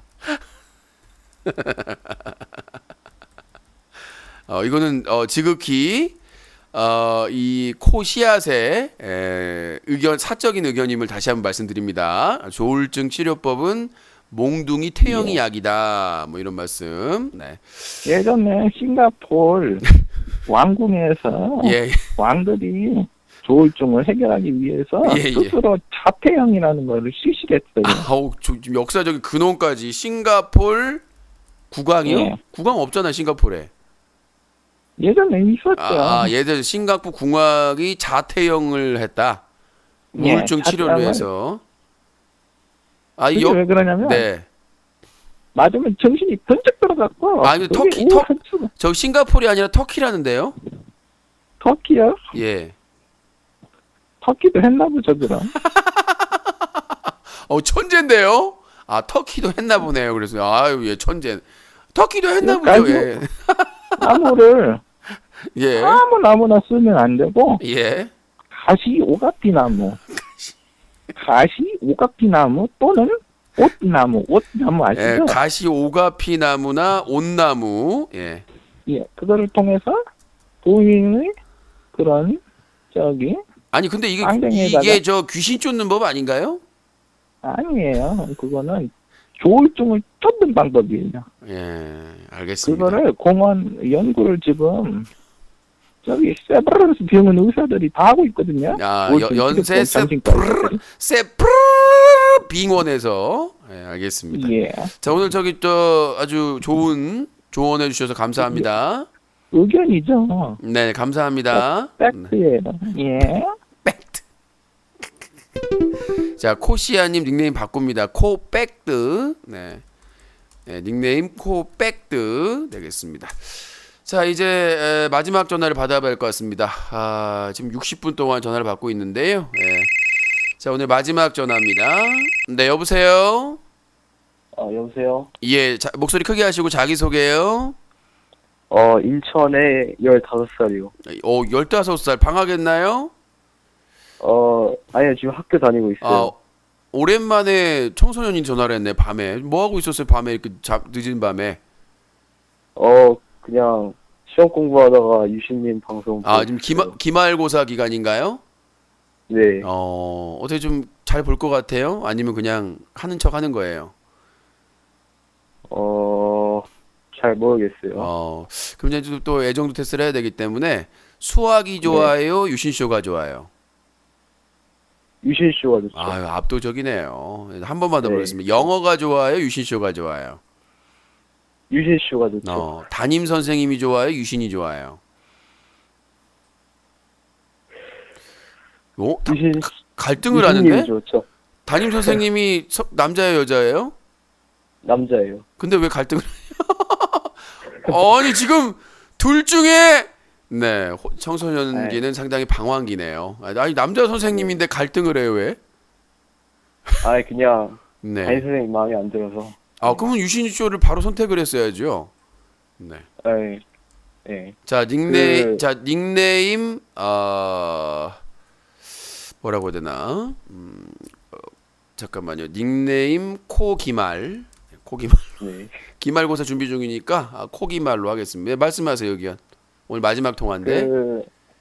어, 이거는 어, 지극히 어, 이 코시앗의 에, 의견 사적인 의견임을 다시 한번 말씀드립니다. 조울증 치료법은 몽둥이 태형이 예. 약이다. 뭐 이런 말씀. 네. 예전에 싱가폴 왕궁에서 예. 왕들이 조울증을 해결하기 위해서 예, 예. 스스로 자폐형이라는 것을 실시했어요. 아우, 저, 지금 역사적인 근원까지 싱가폴 국왕이요? 예. 국왕 없잖아, 싱가폴에. 예전에 있었죠. 아, 예전 싱가포르 궁왕이 자퇴형을 했다. 예, 우울증 치료를 자퇴형을- 위해서. 아, 이 그게 여, 왜 그러냐면 네. 맞으면 정신이 번쩍 들어갔고 아, 근데 그게 터키- 터- 우울한 수가- 저 싱가포르이 아니라 터키라는데요? 터키요? 예. 터키도 했나 보죠 그럼. 어, 천재인데요? 아, 터키도 했나 보네요. 그래서 아유, 예, 천재. 터키도 했나 보죠. 가지고- 예. 나무를 예. 아무 나무나 쓰면 안 되고 예. 가시 오가피나무, 가시 오가피나무 또는 옷나무, 옷나무 예, 아시죠? 가시 오가피 나무나 온나무. 예. 예, 그거를 통해서 본인의 그런 저기 아니, 근데 이게 쌍둥이에다가- 이게 저 귀신 쫓는 법 아닌가요? 아니에요. 그거는 조울증을 쫓는 방법이에요. 예. 알겠습니다. 그거를 공원 연구를 지금 저기 세브란스 병원 의사들이 다 하고 있거든요. 아, 우울증 여- 연세 치료법, 정신과 의사들이. 세프르 빙원에서 예, 알겠습니다. 예. 자, 오늘 저기 저 아주 좋은 조언해 주셔서 감사합니다. 의견이죠. 네, 감사합니다. 네, 팩트예요. 예. 팩트. 자, 코시아님 닉네임 바꿉니다. 코백드. 네. 네, 닉네임 코백드 되겠습니다. 자, 이제 에, 마지막 전화를 받아야 할 것 같습니다. 아, 지금 육십 분 동안 전화를 받고 있는데요. 예. 자, 오늘 마지막 전화입니다. 네, 여보세요? 어, 여보세요? 예, 자, 목소리 크게 하시고 자기소개요. 어, 인천에 열다섯 살이요. 어, 열다섯 살 방학했나요? 어, 아니요, 지금 학교 다니고 있어요. 아, 오랜만에 청소년인 전화를 했네, 밤에. 뭐 하고 있었어요, 밤에, 이렇게 자, 늦은 밤에? 어, 그냥 시험 공부하다가 유신님 방송. 아, 보고 지금 있어요. 기마, 기말고사 기간인가요? 네. 어, 어떻게 좀 잘 볼 것 같아요? 아니면 그냥 하는 척 하는 거예요? 어, 잘 모르겠어요. 어, 그럼 이제 또 애정도 테스트를 해야 되기 때문에 수학이 좋아요? 유신쇼가 좋아요? 유신 씨가 좋죠. 아유, 압도적이네요. 한 번만 더 네. 보겠습니다. 영어가 좋아요? 유신쇼가 좋아요? 유신 씨가 좋죠. 어, 담임 선생님이 좋아요? 유신이 좋아요? 어? 다- 유신, 갈등을 유신님이 하는데? 좋죠. 담임 선생님이 서- 남자예요, 여자예요? 남자예요. 근데 왜 갈등을 아니 지금 둘 중에 네 호- 청소년기는 상당히 방황기네요. 아니 남자 선생님인데 갈등을 해요 왜? 아, 그냥 네. 담임 선생님 마음에 안 들어서. 아 그러면 유신이 쇼를 바로 선택을 했어야죠. 네. 네. 네. 자 닉네임 그- 자 닉네임 아 뭐라고 해야 되나? 음, 어, 잠깐만요. 닉네임 코기말 코기말 네. 기말고사 준비 중이니까 아, 코기말로 하겠습니다. 네, 말씀하세요 의견. 오늘 마지막 통화인데. 그,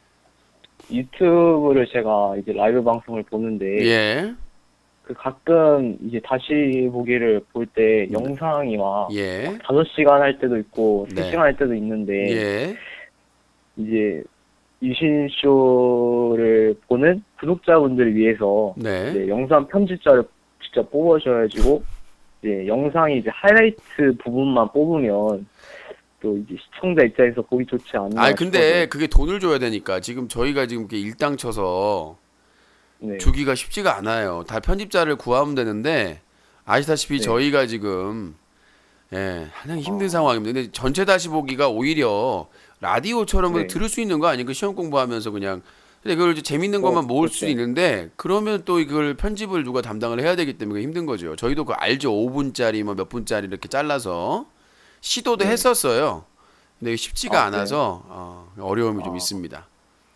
유튜브를 제가 이제 라이브 방송을 보는데. 예. 그 가끔 이제 다시 보기를 볼 때 영상이 막 예. 다섯 시간 할 때도 있고 네. 세 시간 할 때도 있는데 예. 이제 유신 쇼를 보는 구독자분들을 위해서 네. 이제 영상 편집자를 직접 뽑으셔가지고 이제 영상이 이제 하이라이트 부분만 뽑으면 또 이제 시청자 입장에서 보기 좋지 않나 아니 근데 싶어서. 그게 돈을 줘야 되니까 지금 저희가 지금 이렇게 일당 쳐서 네. 주기가 쉽지가 않아요. 다 편집자를 구하면 되는데 아시다시피 네. 저희가 지금 예, 하는 힘든 상황입니다. 근데 전체 다시 보기가 오히려 라디오처럼 네. 들을 수 있는 거 아니고 시험 공부하면서 그냥 근데 그걸 이제 재밌는 어, 것만 모을 그렇죠. 수 있는데 그러면 또 이걸 편집을 누가 담당을 해야 되기 때문에 힘든 거죠. 저희도 그 알죠. 오 분짜리 뭐 몇 분짜리 이렇게 잘라서 시도도 네. 했었어요. 근데 이게 쉽지가 아, 네. 않아서 어, 어려움이 좀 아. 있습니다.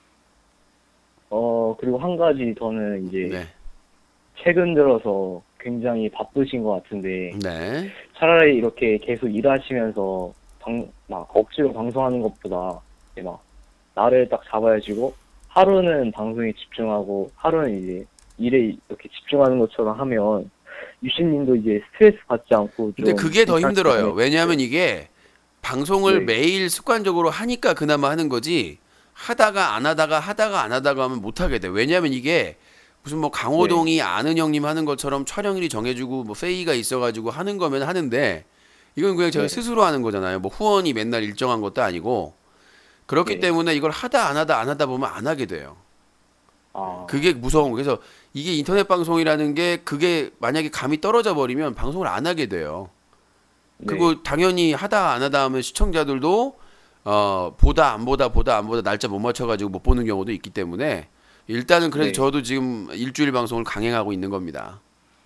어 그리고 한 가지 더는 이제 네. 최근 들어서 굉장히 바쁘신 것 같은데 네. 차라리 이렇게 계속 일하시면서 방, 막 억지로 방송하는 것보다 이제 막 나를 딱 잡아야지고 하루는 방송에 집중하고 하루는 이제 일에 이렇게 집중하는 것처럼 하면 유신님도 이제 스트레스 받지 않고 근데 좀 그게 더 괜찮지 힘들어요. 않을까 왜냐하면 이게 방송을 네. 매일 습관적으로 하니까 그나마 하는 거지 하다가 안 하다가 하다가 안 하다가 하면 못 하게 돼. 왜냐하면 이게 무슨 뭐 강호동이 네. 아는 형님 하는 것처럼 촬영일이 정해주고 뭐 페이가 있어가지고 하는 거면 하는데 이건 그냥 제가 네. 스스로 하는 거잖아요. 뭐 후원이 맨날 일정한 것도 아니고 그렇기 네. 때문에 이걸 하다 안 하다 안 하다 보면 안 하게 돼요. 아, 그게 무서운 거. 그래서 이게 인터넷 방송이라는 게 그게 만약에 감이 떨어져 버리면 방송을 안 하게 돼요. 네. 그리고 당연히 하다 안 하다 하면 시청자들도 어 보다 안 보다 보다 안 보다 날짜 못 맞춰가지고 못 보는 경우도 있기 때문에 일단은 그래서 네. 저도 지금 일주일 방송을 강행하고 있는 겁니다.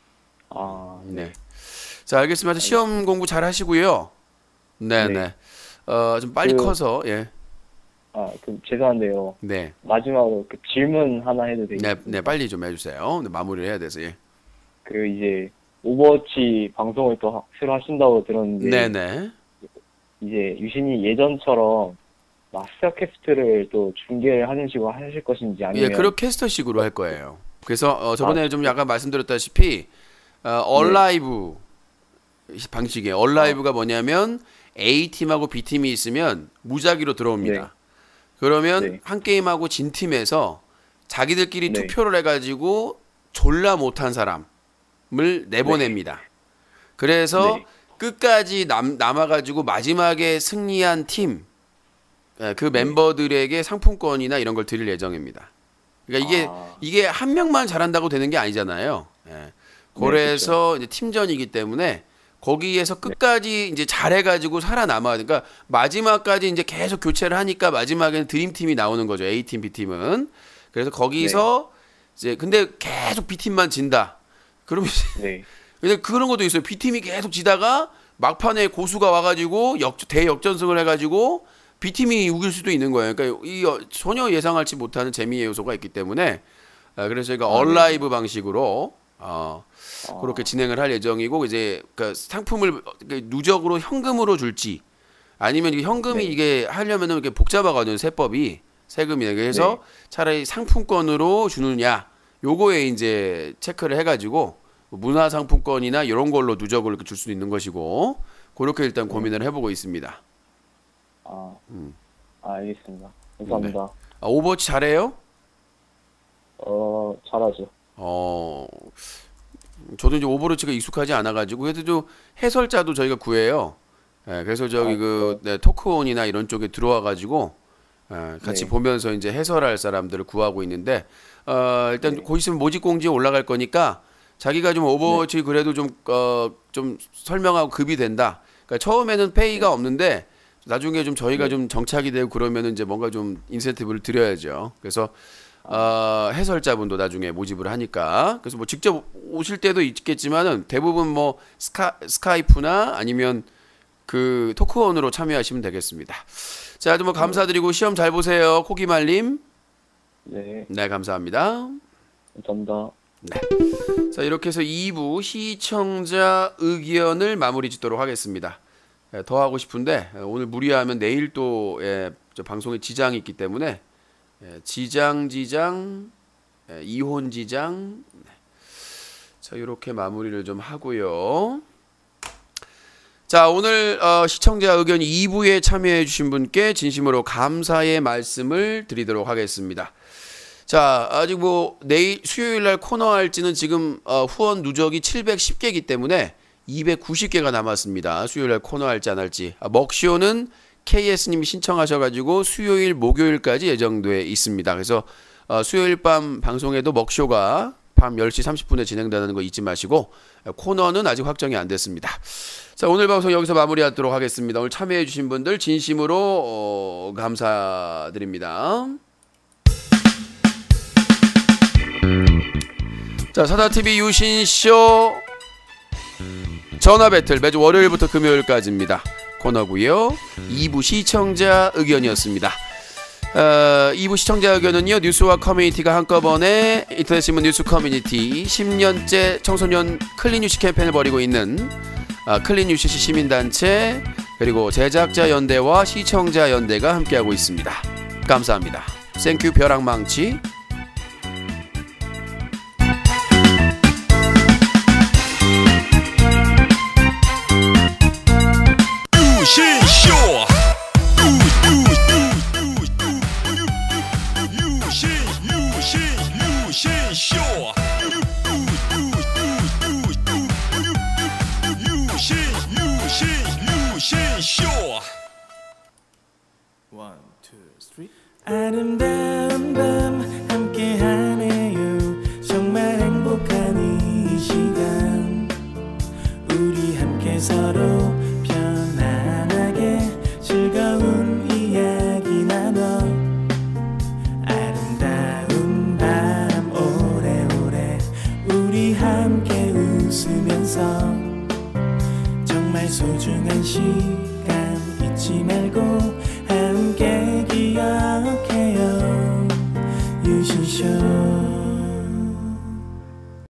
아, 네. 자 알겠습니다. 시험 공부 잘 하시고요. 네네. 네. 어좀 빨리 그- 커서 예. 아, 그 죄송한데요. 네. 마지막으로 그 질문 하나 해도 되겠어요? 네, 네 빨리 좀 해주세요. 네, 마무리를 해야 돼서 예. 그 이제 오버워치 방송을 또 하- 새로 하신다고 들었는데 네네. 이제 유신이 예전처럼 마스터 캐스트를 또 중계를 하는 식으로 하실 것인지 예, 아니면 그런 캐스터식으로 할 거예요. 그래서 어, 저번에 아, 좀 약간 말씀드렸다시피 어, 얼라이브 방식이에요. 얼라이브가 뭐냐면 A 팀하고 B 팀이 있으면 무작위로 들어옵니다. 네. 그러면 네. 한 게임하고 진 팀에서 자기들끼리 네. 투표를 해가지고 졸라 못한 사람을 내보냅니다. 그래서 네. 끝까지 남, 남아가지고 마지막에 승리한 팀, 예, 그 멤버들에게 상품권이나 이런 걸 드릴 예정입니다. 그러니까 이게 아. 이게 한 명만 잘한다고 되는 게 아니잖아요. 예. 그래서 이제 팀전이기 때문에 거기에서 끝까지 이제 잘해가지고 살아남아야 돼. 그러니까 마지막까지 이제 계속 교체를 하니까 마지막에는 드림팀이 나오는 거죠. A팀, B팀은. 그래서 거기서 이제 근데 계속 B팀만 진다. 그러면 네. 근데 그런 것도 있어요. B팀이 계속 지다가 막판에 고수가 와가지고 역, 대역전승을 해가지고 B팀이 우길 수도 있는 거예요. 그러니까 이 어, 전혀 예상하지 못하는 재미의 요소가 있기 때문에 아, 그래서 저희가 아, 얼라이브 방식으로 어, 아, 그렇게 진행을 할 예정이고 이제 그 상품을 누적으로 현금으로 줄지 아니면 이게 현금이 네. 이게 하려면은 이렇게 복잡하거든요. 세법이 세금이 그래서 네. 차라리 상품권으로 주느냐 요거에 이제 체크를 해가지고 문화상품권이나 이런 걸로 누적을 줄 수 있는 것이고 그렇게 일단 고민을 해보고 있습니다. 아, 음. 아, 알겠습니다. 감사합니다. 아, 오버워치 잘해요? 어, 잘하죠. 어, 저도 이제 오버워치가 익숙하지 않아가지고 그래도 좀 해설자도 저희가 구해요. 예, 그래서 저기 아, 그 네, 토크온이나 이런 쪽에 들어와가지고 예, 같이 네. 보면서 이제 해설할 사람들을 구하고 있는데 어, 일단 네. 곧 있으면 모집 공지에 올라갈 거니까 자기가 좀 오버워치 네. 그래도 좀, 어, 좀 설명하고 급이 된다. 그러니까 처음에는 페이가 네. 없는데 나중에 좀 저희가 네. 좀 정착이 되고 그러면은 이제 뭔가 좀 인센티브를 드려야죠. 그래서 어, 해설자분도 나중에 모집을 하니까 그래서 뭐 직접 오실 때도 있겠지만은 대부분 뭐 스카, 스카이프나 아니면 그 토크온으로 참여하시면 되겠습니다. 자, 좀 뭐 감사드리고 시험 잘 보세요. 코기말님. 네, 네, 감사합니다. 감사합니다. 자, 이렇게 해서 이 부 시청자 의견을 마무리 짓도록 하겠습니다. 예, 더 하고 싶은데 예, 오늘 무리하면 내일 또 예, 저 방송에 지장이 있기 때문에 예, 지장 지장 예, 이혼 지장 네. 자, 이렇게 마무리를 좀 하고요. 자, 오늘 어, 시청자 의견 이 부에 참여해 주신 분께 진심으로 감사의 말씀을 드리도록 하겠습니다. 자, 아직 뭐 내일 수요일 날 코너 할지는 지금 어, 후원 누적이 칠백십 개이기 때문에 이백구십 개가 남았습니다. 수요일 날 코너 할지 안 할지. 아, 먹쇼는 케이에스님이 신청하셔가지고 수요일 목요일까지 예정돼 있습니다. 그래서 어, 수요일 밤 방송에도 먹쇼가 밤 열 시 삼십 분에 진행되는 거 잊지 마시고 코너는 아직 확정이 안 됐습니다. 자, 오늘 방송 여기서 마무리하도록 하겠습니다. 오늘 참여해 주신 분들 진심으로 어, 감사드립니다. 자, 사다티비 유신쇼 전화 배틀 매주 월요일부터 금요일까지입니다. 코너고요. 이 부 시청자 의견이었습니다. 어, 이 부 시청자 의견은요, 뉴스와 커뮤니티가 한꺼번에 인터넷신문 뉴스 커뮤니티 십 년째 청소년 클린 유씨 캠페인을 벌이고 있는 어, 클린 유씨 시민단체 그리고 제작자 연대와 시청자 연대가 함께하고 있습니다. 감사합니다. 땡큐 벼락망치. 유신쇼 유신 유신 유신쇼 유신 유신 유신쇼 One, two, three. 아름다운 밤 함께하네요. 정말 행복한 이 시간 우리 함께 서로 편안하게 즐거운 이야기 나눠 아름다운 밤 오래오래 우리 함께 웃으면서 정말 소중한 시간 잊지 말고 함께 기억해요. 유신쇼